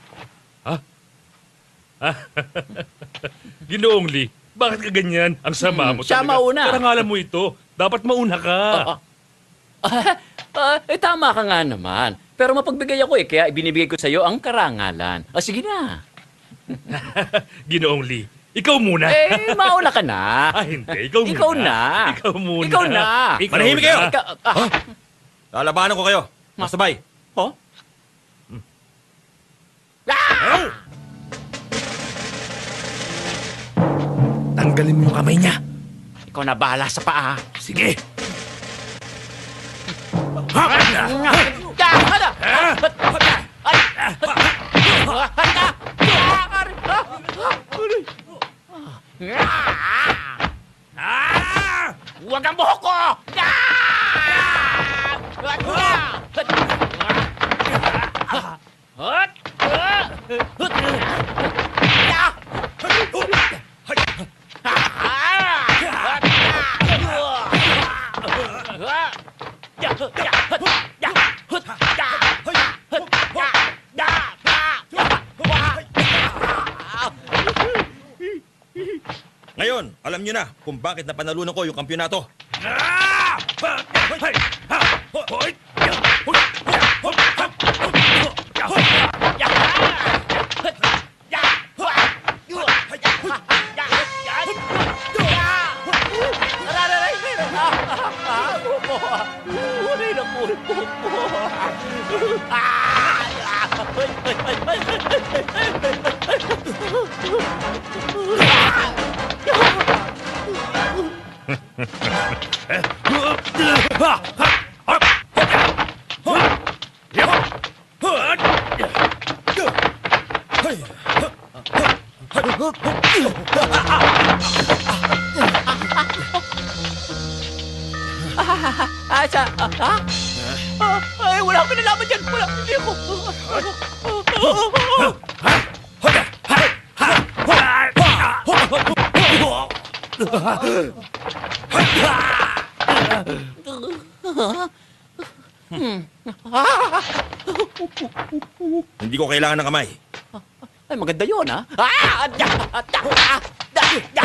Ginoong Lee, bakit ka ganyan? Ang sama mo Siya talaga. mauna. Karangalan mo ito. Dapat mauna ka. Ah, ah. Ah, eh, tama ka nga naman. Pero mapagbigay ako eh, kaya ibinibigay ko sa'yo ang karangalan. O, sige na. Ginoong Lee, ikaw muna. Eh, mauna ka na. Ah, hindi. Ikaw muna. Ikaw na. Ikaw muna. Ikaw na. Ikaw Manahimik na. kayo! Ikaw, ah, Lalabanan ko kayo. Masabay. oh? Ah! Tanggalin mo yung kamay niya. Ikaw na bahala sa paa. Sige. Huwag ang buhok ko! Ngayon, alam niyo na kung bakit napanalunan ko yung kampyonato. Ah, siya, ah, ha? Ah, ay, wala akong kinalaman dyan. Wala, hindi ako. Hindi ko kailangan ng kamay. Ay, maganda yun, ha? Ah! Da! Da! Da! Da! Da! Da!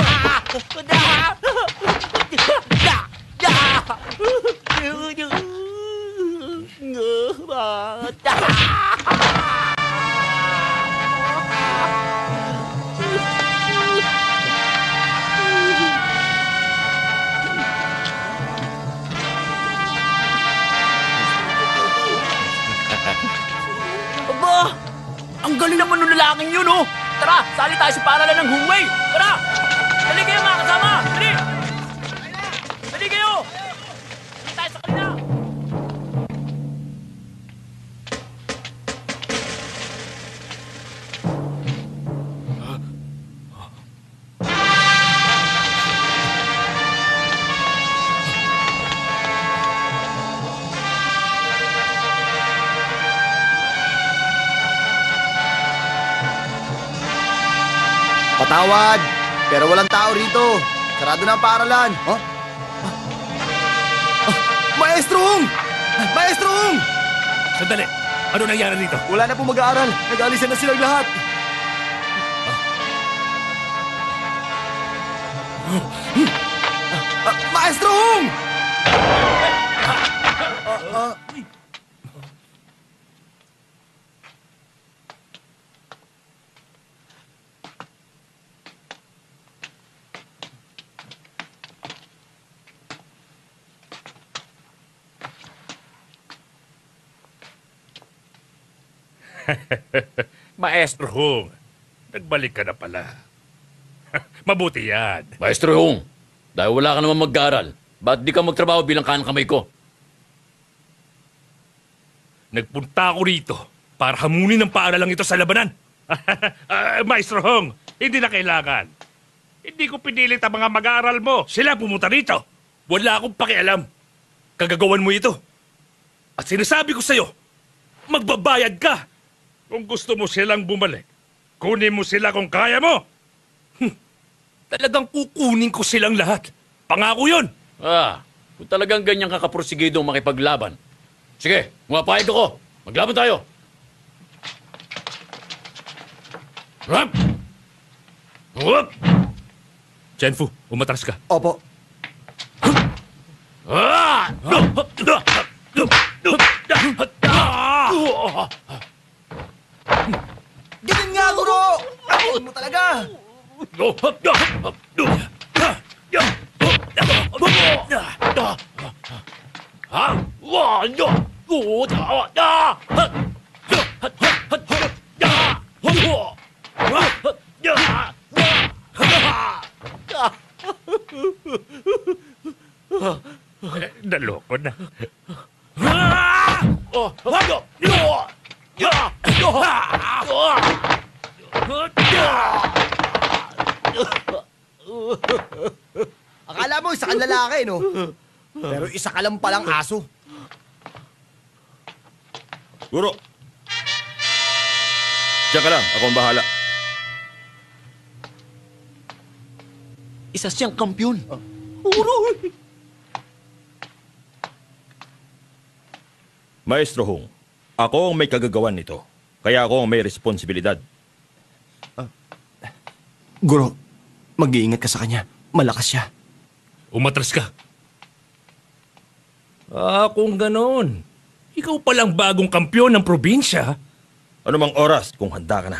Da! Da! Aba! Ang galing naman ng lalaking yun, oh! Tara, sali tayo sa paralan ng Hungwei! Tara! Dali kayo, mga kasama! Dali! Dali kayo! Dali tayo sa kanila! Patawad! Pero walang tao rito. Sarado na ang paaralan. Huh? Ah, Maestro Hong! Maestro Hong! Sandali. Ano nangyari dito? Wala na po mag-aaral. Nag-alisan na silang lahat. Ah, Maestro Hong! Maestro Hong, nagbalik ka na pala. Mabuti yan. Maestro Hong, dahil wala ka naman mag-aaral, ba't di ka magtrabaho bilang kanang kamay ko? Nagpunta ako rito para hamunin ang paaralang ito sa labanan. Ah, Maestro Hong, hindi na kailangan. Hindi ko pinilit ang mga mag-aaral mo. Sila pumunta rito. Wala akong pakialam. Kagagawan mo ito. At sinasabi ko sa'yo, magbabayad ka. Kung gusto mo silang bumalik, kunin mo sila kung kaya mo. Hm, talagang kukunin ko silang lahat. Pangako yun. Ah, kung talagang ganyan ka kaprosigidong makipaglaban. Sige, mapahid ako. Maglaban tayo. Rap! Huwap! Chenfu, umatras ka. Opo. Ah! Ganyan nga, guro! Ayun mo talaga! Eh, Naloko na. Akala mo isa kang lalaki, no? Pero isa ka lang palang aso. Guro. Diyan ka lang. Ako ang bahala. Isa siyang kampyon. Maestro Hong, ako ang may kagagawan nito. Kaya ako ang may responsibilidad. Guro, mag-iingat ka sa kanya. Malakas siya. Umatras ka. Ah, kung ganon. Ikaw palang bagong kampyon ng probinsya. Ano mang oras kung handa ka na.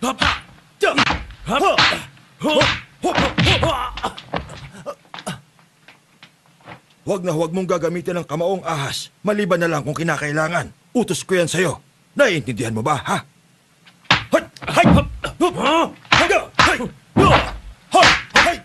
Huwag na huwag mong gagamitin ang kamaong ahas. Maliban na lang kung kinakailangan. Utos ko yan sa'yo. Naiintindihan mo ba, ha? Hay! Hay! Ha? Hay! Hay! Hay! Hay!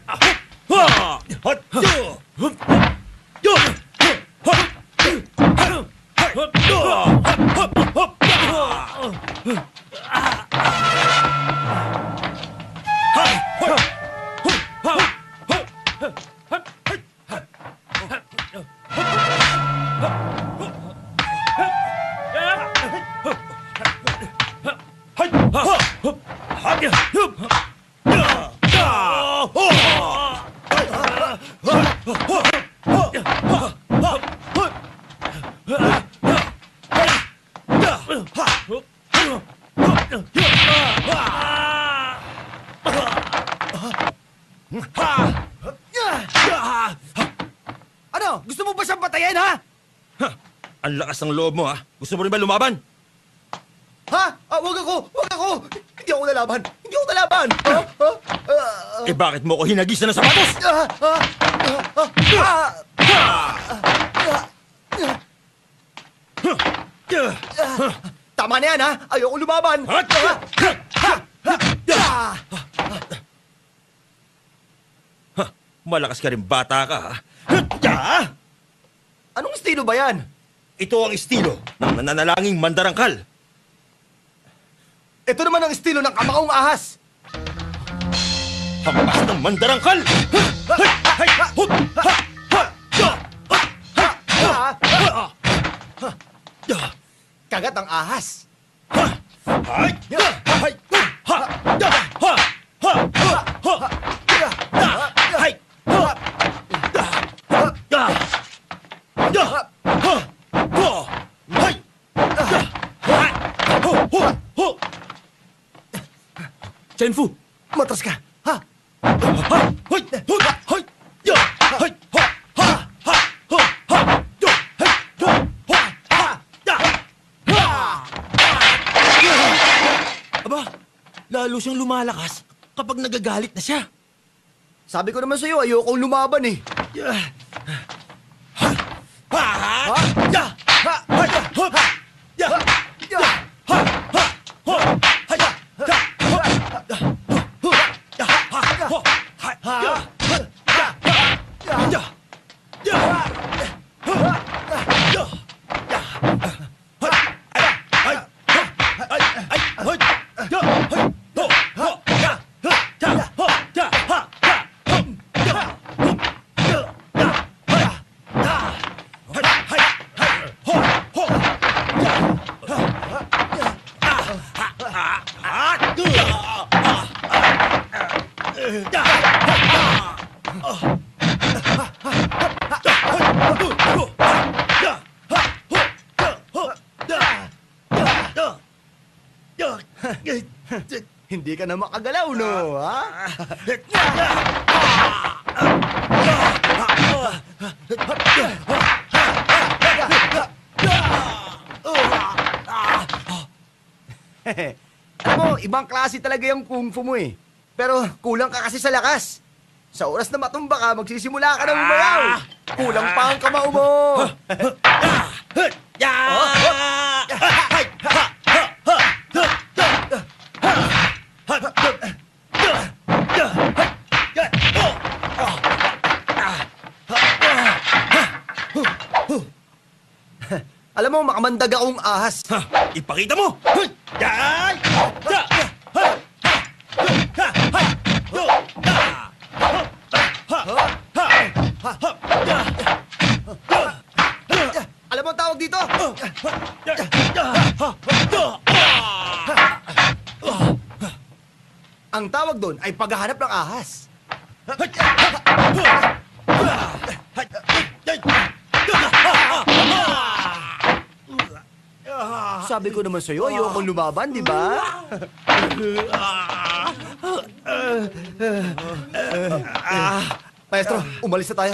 Ano? Gusto mo ba siyang patayin, ha? Ang lakas ng loob mo, ha? Gusto mo rin ba lumaban? Ha? Ah, wag ako! Wag ako! Hindi ako lalaban! Hindi ako lalaban! Ah, ah, ah, Eh bakit mo ko hinagisan ng sapatos? ah, ah, ah, ah, ah. Tama na yan, ha? Ayoko lumaban! Hat! Ah, ha, ha, ah. Malakas ka rin bata ka, ha? Anong estilo ba yan? Ito ang estilo ng nananalanging mandarangkal. Ito naman ang estilo ng kamaong ahas! Hampas ng mandarangkal! Kagat ang ahas! Hay! Hay! Ha! Ha! Ha! Ha! Hay! Chenfu, matras ka! Ha? Hay! Hay! Ya! Hay! Ha! Ha! Ha! Ha! Ha! Ya! Hay! Ha! Ha! Ha! Ya! Aba, lalo siyang lumalakas kapag nagagalit na siya. Sabi ko naman sa'yo, ayokong lumaban eh. Ya! Ha! Ha! Ya! Ha! Ha! Ha! Ya! Ya! Ha! Ha! Ha! Ha! Ya! Ya! Hindi ka na makagalaw, no? Ha? Alam mo, ibang klase talaga yung kung fu mo eh. Pero kulang ka kasi sa lakas. Sa oras na matumba ka, magsisimula ka na umayaw. Kulang pa ang kamao mo. Alam mo, makamandag akong ahas. Ha! Ipakita mo! Yan! Ya! Ha! Ha! Ha! Yo! Ya! Ha! Ha! Ha! Ha! Ya! Ya! Alam mo ang tawag dito? Ya! Ya! Ha! Ya! Ang tawag doon ay paghahanap ng ahas. Sabi ko naman sa'yo, ayokong lumaban, di ba? Maestro, umalis na tayo.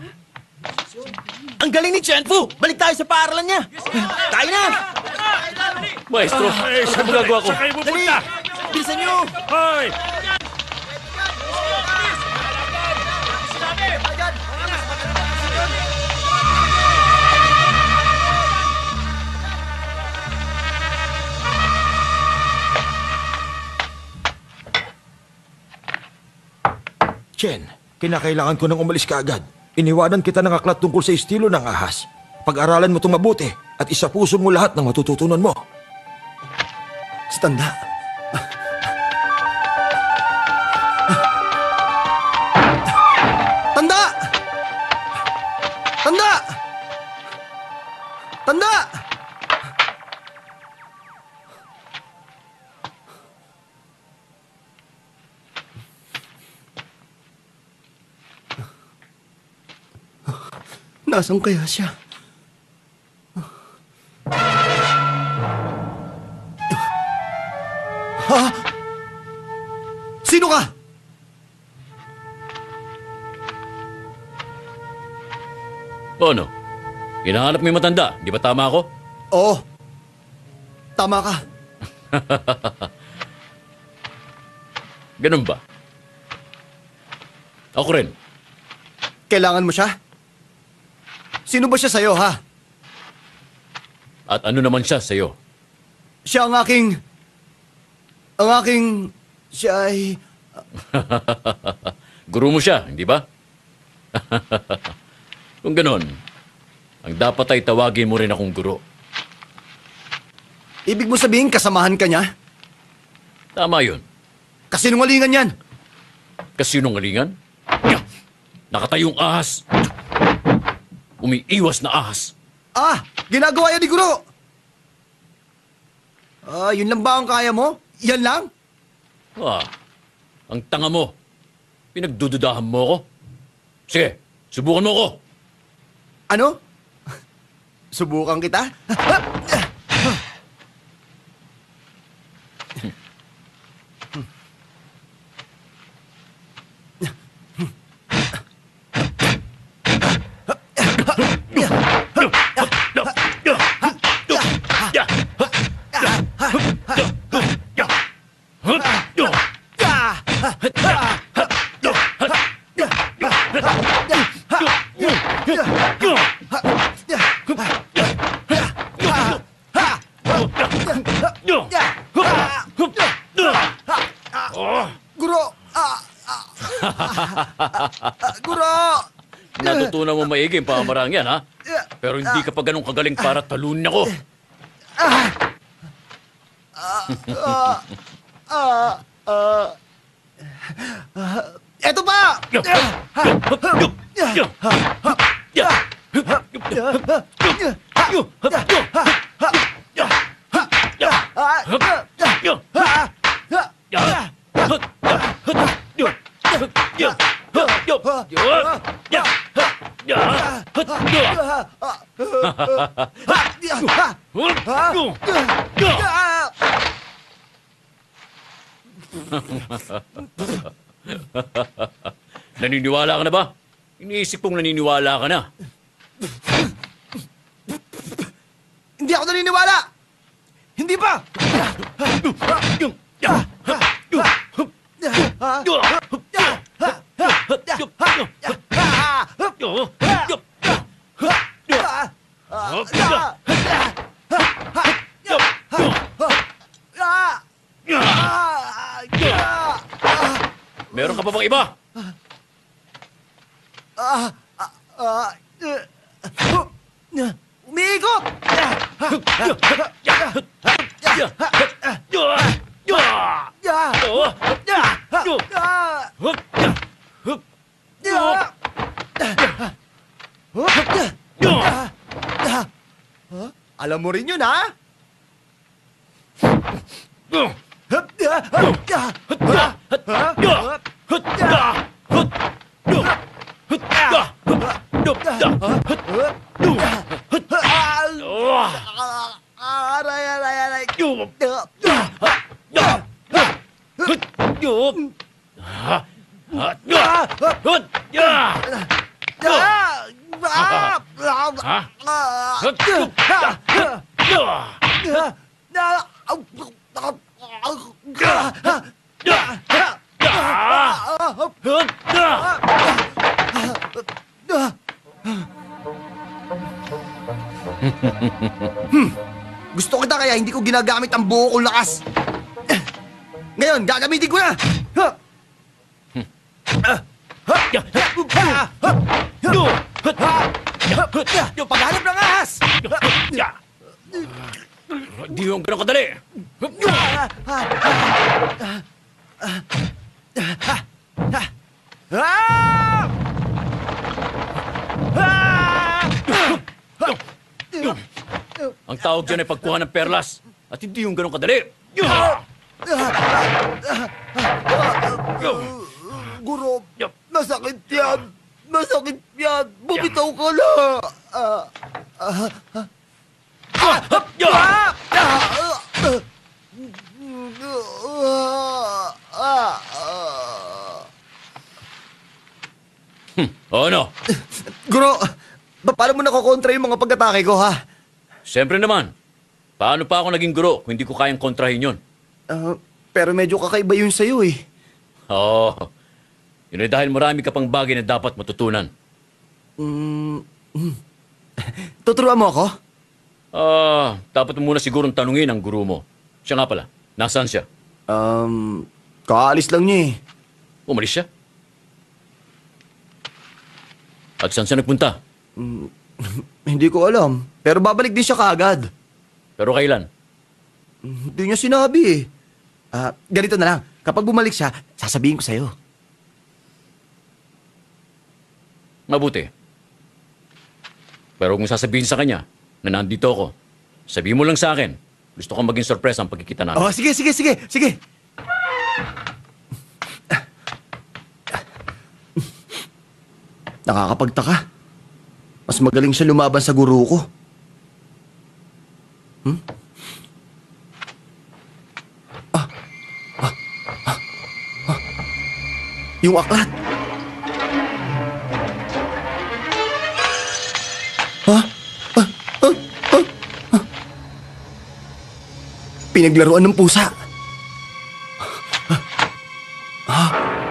Ang galing ni Chenfu! Balik tayo sa paaralan niya! Tayo na! Maestro, Eh, ano magagawa ko? Saan kayo pupunta? Bilisan niyo! nyo! Hoy! Chen, kinakailangan ko nang umalis ka agad. Iniwanan kita ng aklat tungkol sa estilo ng ahas. Pag-aralan mo itong mabuti at isapuso mo lahat ng matututunan mo. Si Tanda. Tanda! Tanda! Tanda! Nasaan kaya siya? Ha? Sino ka? O ano? Hinahanap mo yung matanda. Di ba tama ako? Oo. Tama ka. Ganun ba? Ako rin. Kailangan mo siya? Sino ba siya sa'yo, ha? At ano naman siya sa'yo? Siya ang aking... Ang aking... Siya ay... Guru mo siya, hindi ba? Kung ganon, ang dapat ay tawagin mo rin akong guro. Ibig mo sabihin kasamahan ka niya? Tama yun. Kasinungalingan yan. Kasinungalingan? Nakatayong ahas. Umiiwas na ahas. Ah! Ginagawa yan ni Guro! Ah, yun lang ba ang kaya mo? Yan lang? Ah, ang tanga mo. Pinagdududahan mo ako? Sige, subukan mo ako. Ano? Subukan kita? Guro! Ah, ah, ah, Guro! Natutunan mo maigi ang pamarang yan, ha? Pero hindi ka pa ganun kagaling para talunin ako. Eto pa! Naniniwala ka na ba? Iniisip kong naniniwala ka na. Hindi ako naniniwala! Hindi pa! Meron ka pa bang iba? Umiikot! Alam mo rin yun, ha? Aray, aray, aray. Ha? Hmm. Gusto kita kaya hindi ko ginagamit ang buo kong lakas. Eh, Ngayon, gagamitin ko na! Ha! Ah! Ha! Ha! Ha! Ha! Ha! Paghanap ng ahas! Di yung ganun kadali. Ah! Ah! Ang tawag dyan ay pagkuha ng perlas. At hindi yung ganun kadali. Guro, masakit yan! Masakit yan! Bumitaw ka na! Ah! Ah! Ah! Ah! Ah! Ah! Hmm. O ano? Guro, ba- paano mo nakokontra yung mga pag-atake ko, ha? Siyempre naman. Paano pa ako naging guro kung hindi ko kayang kontrahin yun? Ah, pero medyo kakaiba yun sa'yo, eh. Oo. Yun ay dahil marami ka pang bagay na dapat matutunan. Mm, mm. Tuturuan mo ako? Ah, dapat mo muna sigurong tanungin ang guro mo. Siya nga pala. Nasaan siya? Um, kaalis lang niya, eh. Umalis siya? At saan siya nagpunta? Hindi ko alam. Pero babalik din siya kaagad. Pero kailan? Hindi niya sinabi, eh. Ah, ganito na lang. Kapag bumalik siya, sasabihin ko sa'yo. Mabuti. Pero kung sasabihin sa kanya na nandito ako, sabihin mo lang sa akin. Gusto kong maging sorpresa ang pagkikita namin. Oh, sige, sige, sige, sige. Nakakapagtaka. Mas magaling siya lumaban sa guro ko. Hmm? Ah. Ah. Ah. Ah. Yung aklat. Ha? Ah. Ah. Ah. Ah. Pinaglaruan ng pusa. Ah.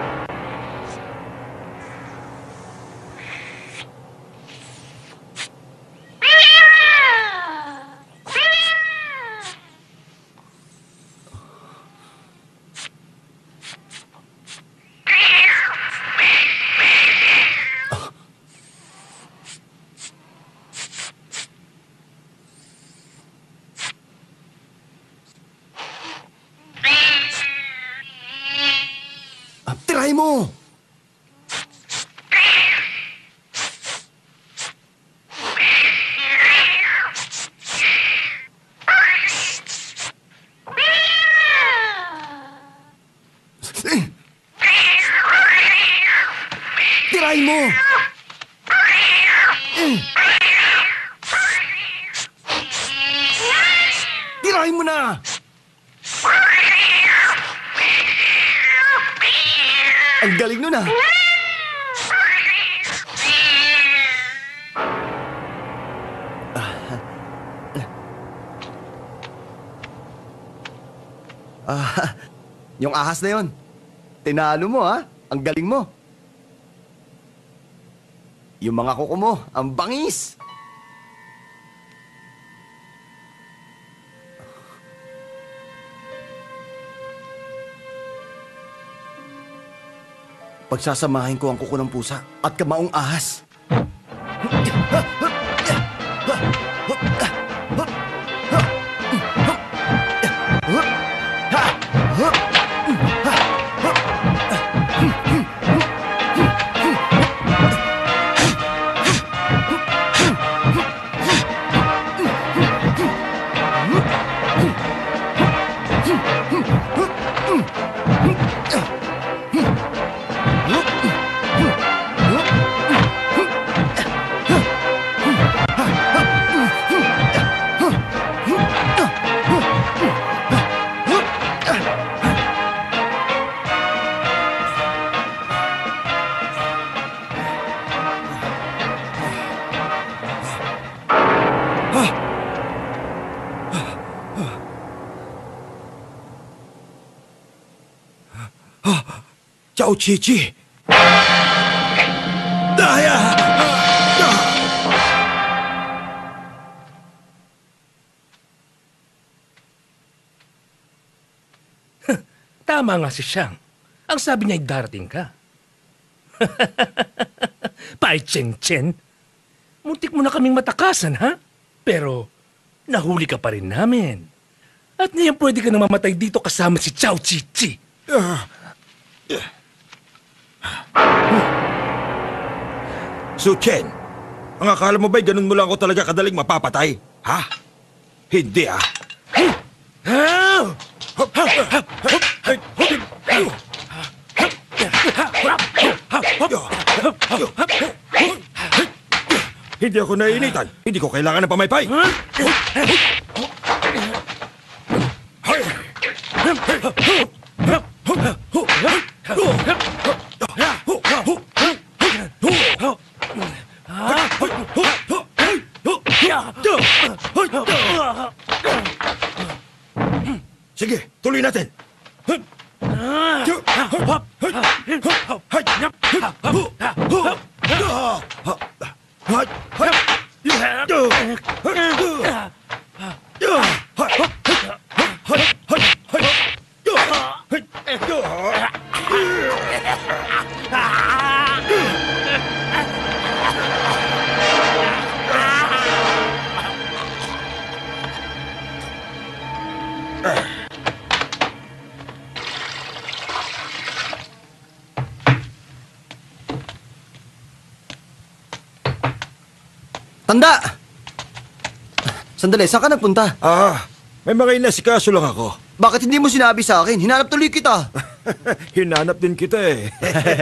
Ah, try mo! Try mo! Try mo na! Ang galing nun, ah! Ah, yung ahas na yon. Tinalo mo, ha? Ang galing mo. Yung mga kuko mo, ang bangis. Pagsasamahin ko ang kuko ng pusa at kamaong ahas. Ciao, Chichi! Daya! tama nga si Siyang. Ang sabi niya ay darating ka. Pai Chen Chen, muntik mo na kaming matakasan, ha? Pero nahuli ka pa rin namin. At niyan pwede ka na mamatay dito kasama si Chao Chi Chi. Su Chen, ang akala mo ba'y ganun mo lang ako talaga kadaling mapapatay? Ha? Hindi ah. Hindi ako naiinitan. Hindi ko kailangan ng pamaypay. Sige, tuloy natin. Tanda! Sandali, saan ka nagpunta? Ah, may mga inasikaso lang ako. Bakit hindi mo sinabi sa akin? Hinanap tuloy kita. Hinanap din kita eh.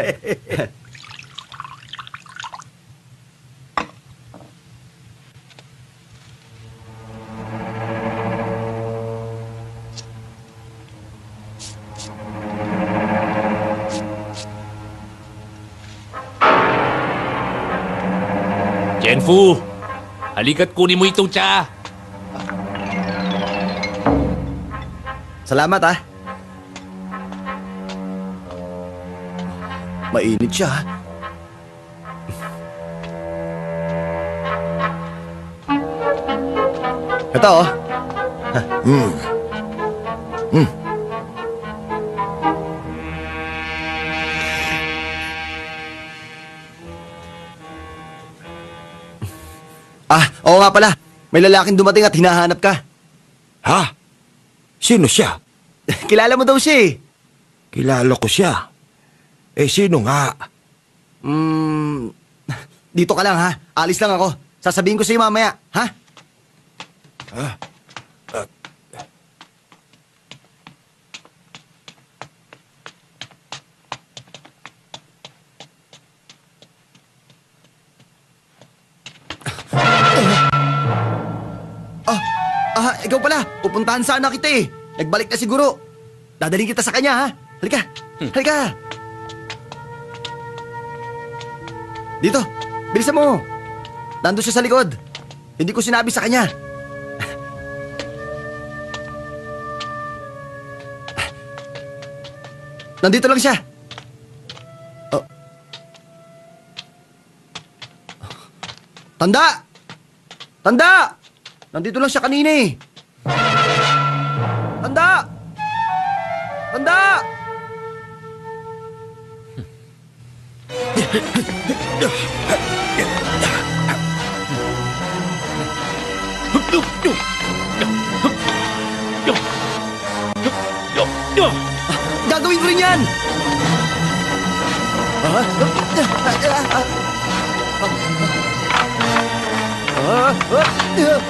Jenfu, halika't kunin mo itong tsa. Salamat, ah. Mainit siya, ah. Ito, oh. Hmm. Hmm. Ah, oo nga pala. May lalaking dumating at hinahanap ka. Ha? Sino siya? Kilala mo daw siya, eh. Kilala ko siya. Eh, sino nga? Hmm, dito ka lang, ha? Alis lang ako. Sasabihin ko sa'yo mamaya, ha? Ah, ah, Ah, ikaw pala. Pupuntahan sana kita, eh. Nagbalik na siguro. Dadaling kita sa kanya, ha? Halika. Halika. Dito. Bilisan mo. Nandun siya sa likod. Hindi ko sinabi sa kanya. Nandito lang siya. Oh. Tanda! Tanda! Nandito lang siya kanina, eh. Tanda! Tanda! Gagawin ko rin yan! Ah? Ah? Ah?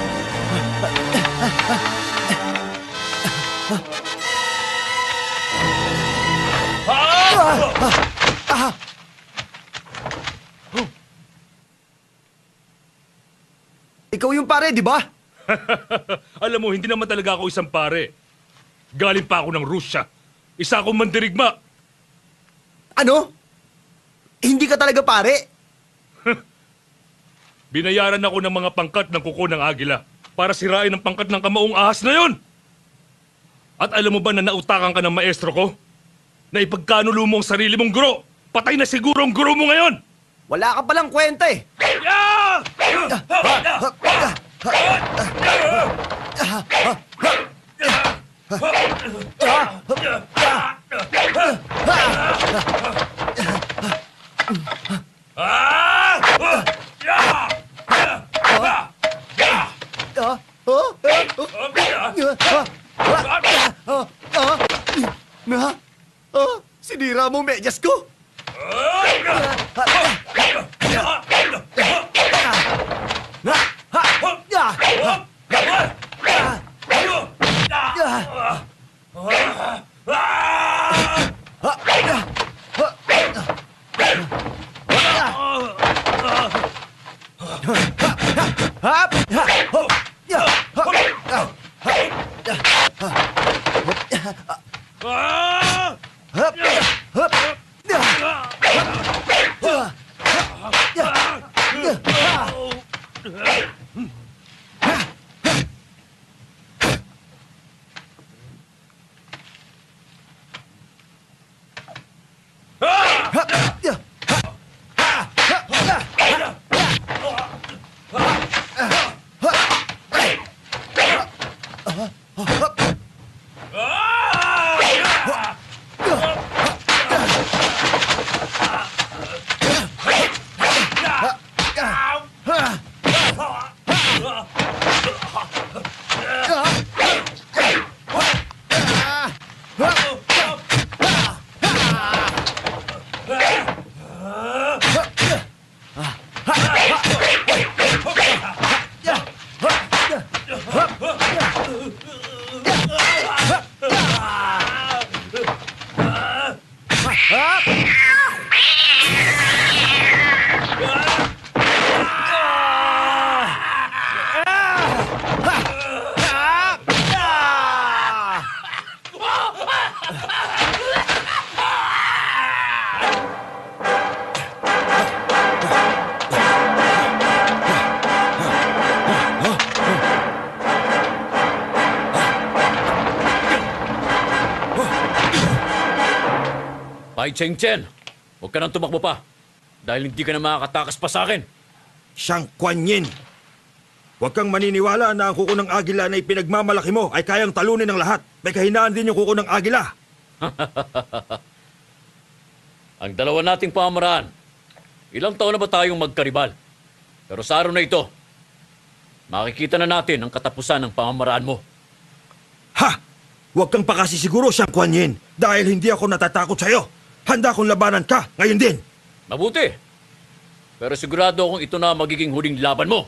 Ikaw yung pare, di ba? Alam mo, hindi naman talaga ako isang pare. Galing pa ako ng Rusya. Isa akong mandirigma. Ano? Hindi ka talaga pare? Binayaran ako ng mga pangkat ng kuko ng agila para sirain ang pangkat ng kamaong ahas na yon. At alam mo ba na nautakan ka ng maestro ko? Na ipagkanulo mo ang sarili mong guro. Patay na siguro ang guro mo ngayon. Wala ka palang kwenta, eh. Yeah! Ah! Ya! Ah, oh, eh, oh, ah, ah, ah, ah, ah, sinira mo medyas ko. Pai Cheng Chen, huwag ka nang tumakbo pa. Dahil hindi ka na makakatakas pa sa akin. Siyang Kuan Yin. Huwag kang maniniwala na ang kuko ng agila na ipinagmamalaki mo ay kayang talunin ng lahat. May kahinaan din yung kuko ng agila. Ang dalawa nating pamamaraan, ilang taon na ba tayong magkaribal? Pero sa araw na ito, makikita na natin ang katapusan ng pamamaraan mo. Ha! Huwag kang pakasisiguro, Siyang Kuan Yin. Dahil hindi ako natatakot sa'yo. Handa kong labanan ka, ngayon din. Mabuti. Pero sigurado akong ito na magiging huling laban mo.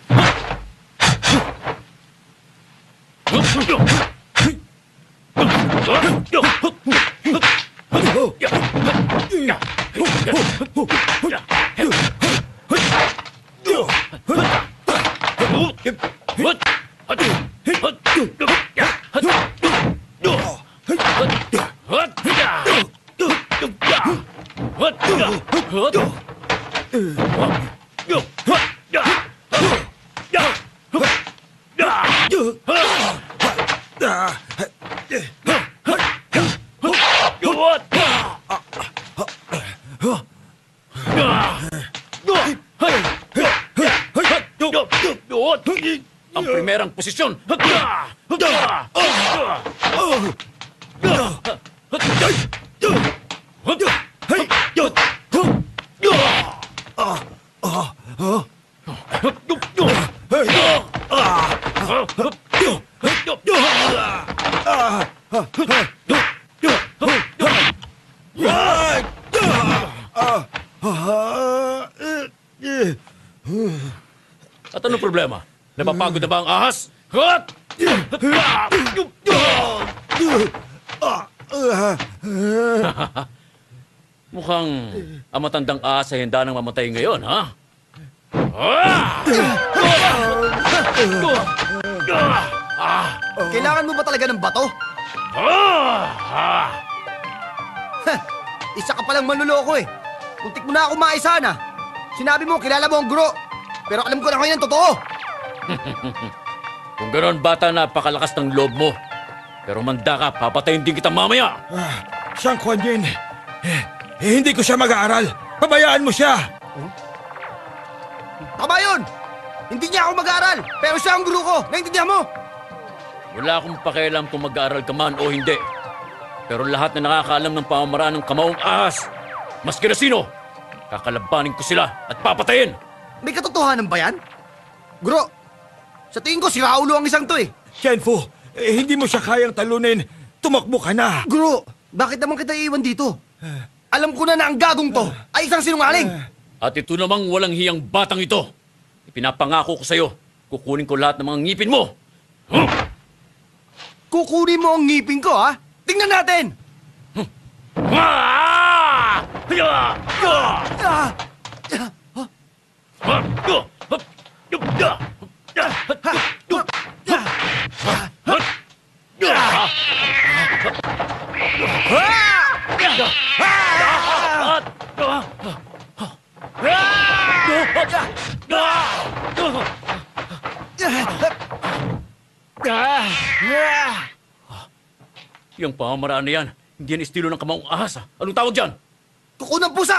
Ang primerang posisyon. At anong problema? Napapagod na ba ang ahas? Hat! Mukhang ang matandang ahas ay handa nang mamatay ngayon, ha? Kailangan mo ba talaga ng bato? Isa ka palang manluloko eh. Muntik mo na ako maisana. Sinabi mo, kilala mo ang guro. Pero alam ko na ngayon ang totoo. Kung gano'n, bata, napakalakas ng loob mo. Pero manda ka, papatayin din kita mamaya. Ah, Siyang Kuan Yin. Eh, eh, hindi ko siya mag-aaral. Pabayaan mo siya. Tama yun! Hindi niya ako mag-aaral, pero siya ang guro ko. Naintindihan mo? Wala akong pakialam kung mag-aaral ka man o hindi. Pero lahat na nakakaalam ng pamamaraan ng kamaong ahas, maski na sino, kakalabanin ko sila at papatayin. May katotohanan ba yan? Guro, sa tingin ko si Raulo ang isang to eh. Tianfu, eh, hindi mo siya kayang talunin. Tumakbo ka na. Guro, bakit naman kita iiwan dito? Alam ko na na ang gagong to ay isang sinungaling. At ito namang walang hiyang batang ito. Ipinapangako ko sa'yo, kukunin ko lahat ng mga ngipin mo. Huh? Kukunin mo ang ngipin ko, ha? Tingnan natin! Ah! Ya! Ya! Ah! Ah! Ya! Ya! Ya! Ya! Ya! Ya! Yung pamamaraan na yan, hindi yan estilo ng kamaong ahas. ah. Anong tawag dyan? Kuko ng pusa!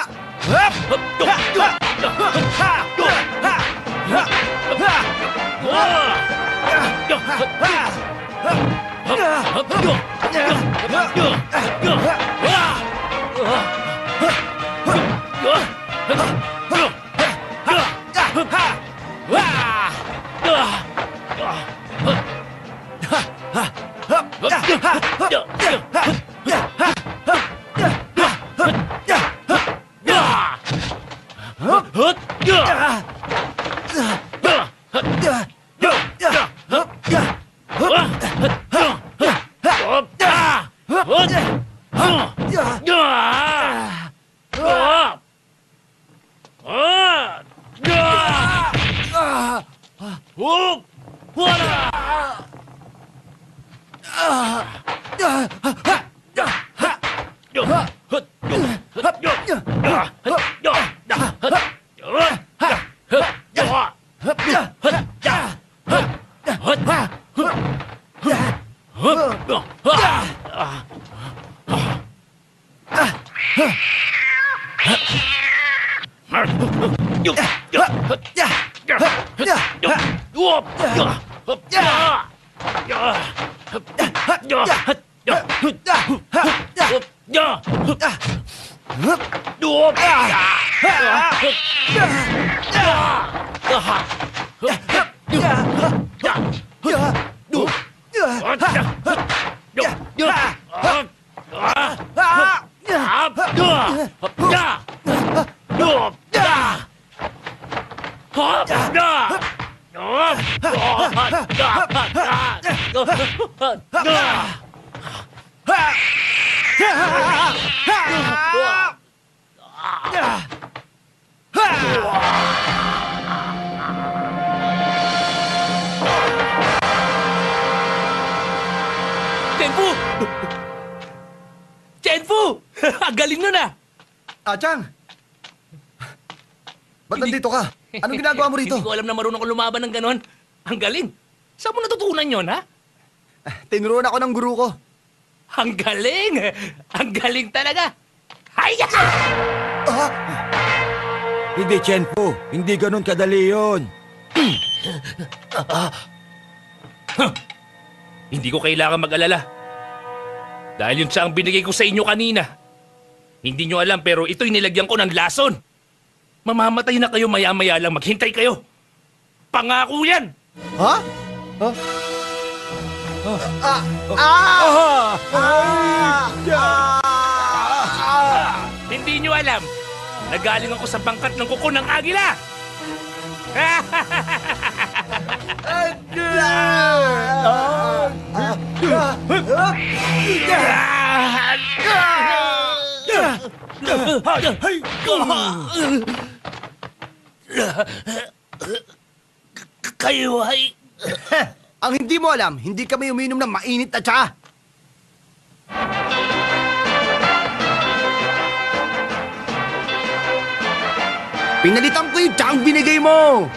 Tianfu! Tianfu! Ang galing nun ah! Ah, Chang! Ba't nandito ka? Anong ginagawa mo rito? Hindi ko alam na marunong ko lumaban ng ganon. Ang galing! Saan mo natutunan yon, ha? Tinuruan ako ng guru ko. Ang galing! Ang galing talaga! Hayya! Ah! Hindi, Tianfu. Hindi ganun kadali yun. Hindi ko kailangan mag-alala. Dahil yun siya ang binigay ko sa inyo kanina. Hindi nyo alam pero ito'y nilagyan ko ng lason. Mamamatay na kayo maya-maya lang, maghintay kayo. Pangako yan! Ha? Ha? Ah! Ah! Ah! Hindi nyo alam. Nagaling ako sa bangkat ng kuko ng agila. Kayo ay... Ang hindi mo alam, hindi kami uminom ng mainit na tsa. Pinalitan ko yung tsang binigay mo!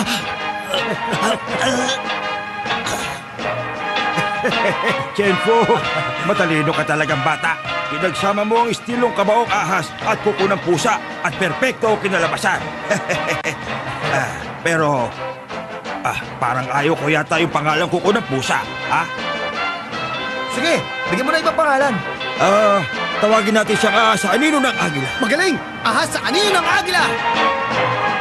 Tianfu, matalino ka talagang bata. Pinagsama mo ang estilong kabaong ahas at kuko ng pusa at perpekto ang kinalabasan. Ah, pero, ah, parang ayaw ko yata yung pangalan kuko ng pusa, ha? Sige, bigyan mo na ibang pangalan. Ah, tawagin natin siyang ah, sa anino ng agila. Magaling! Ahas sa anino ng agila!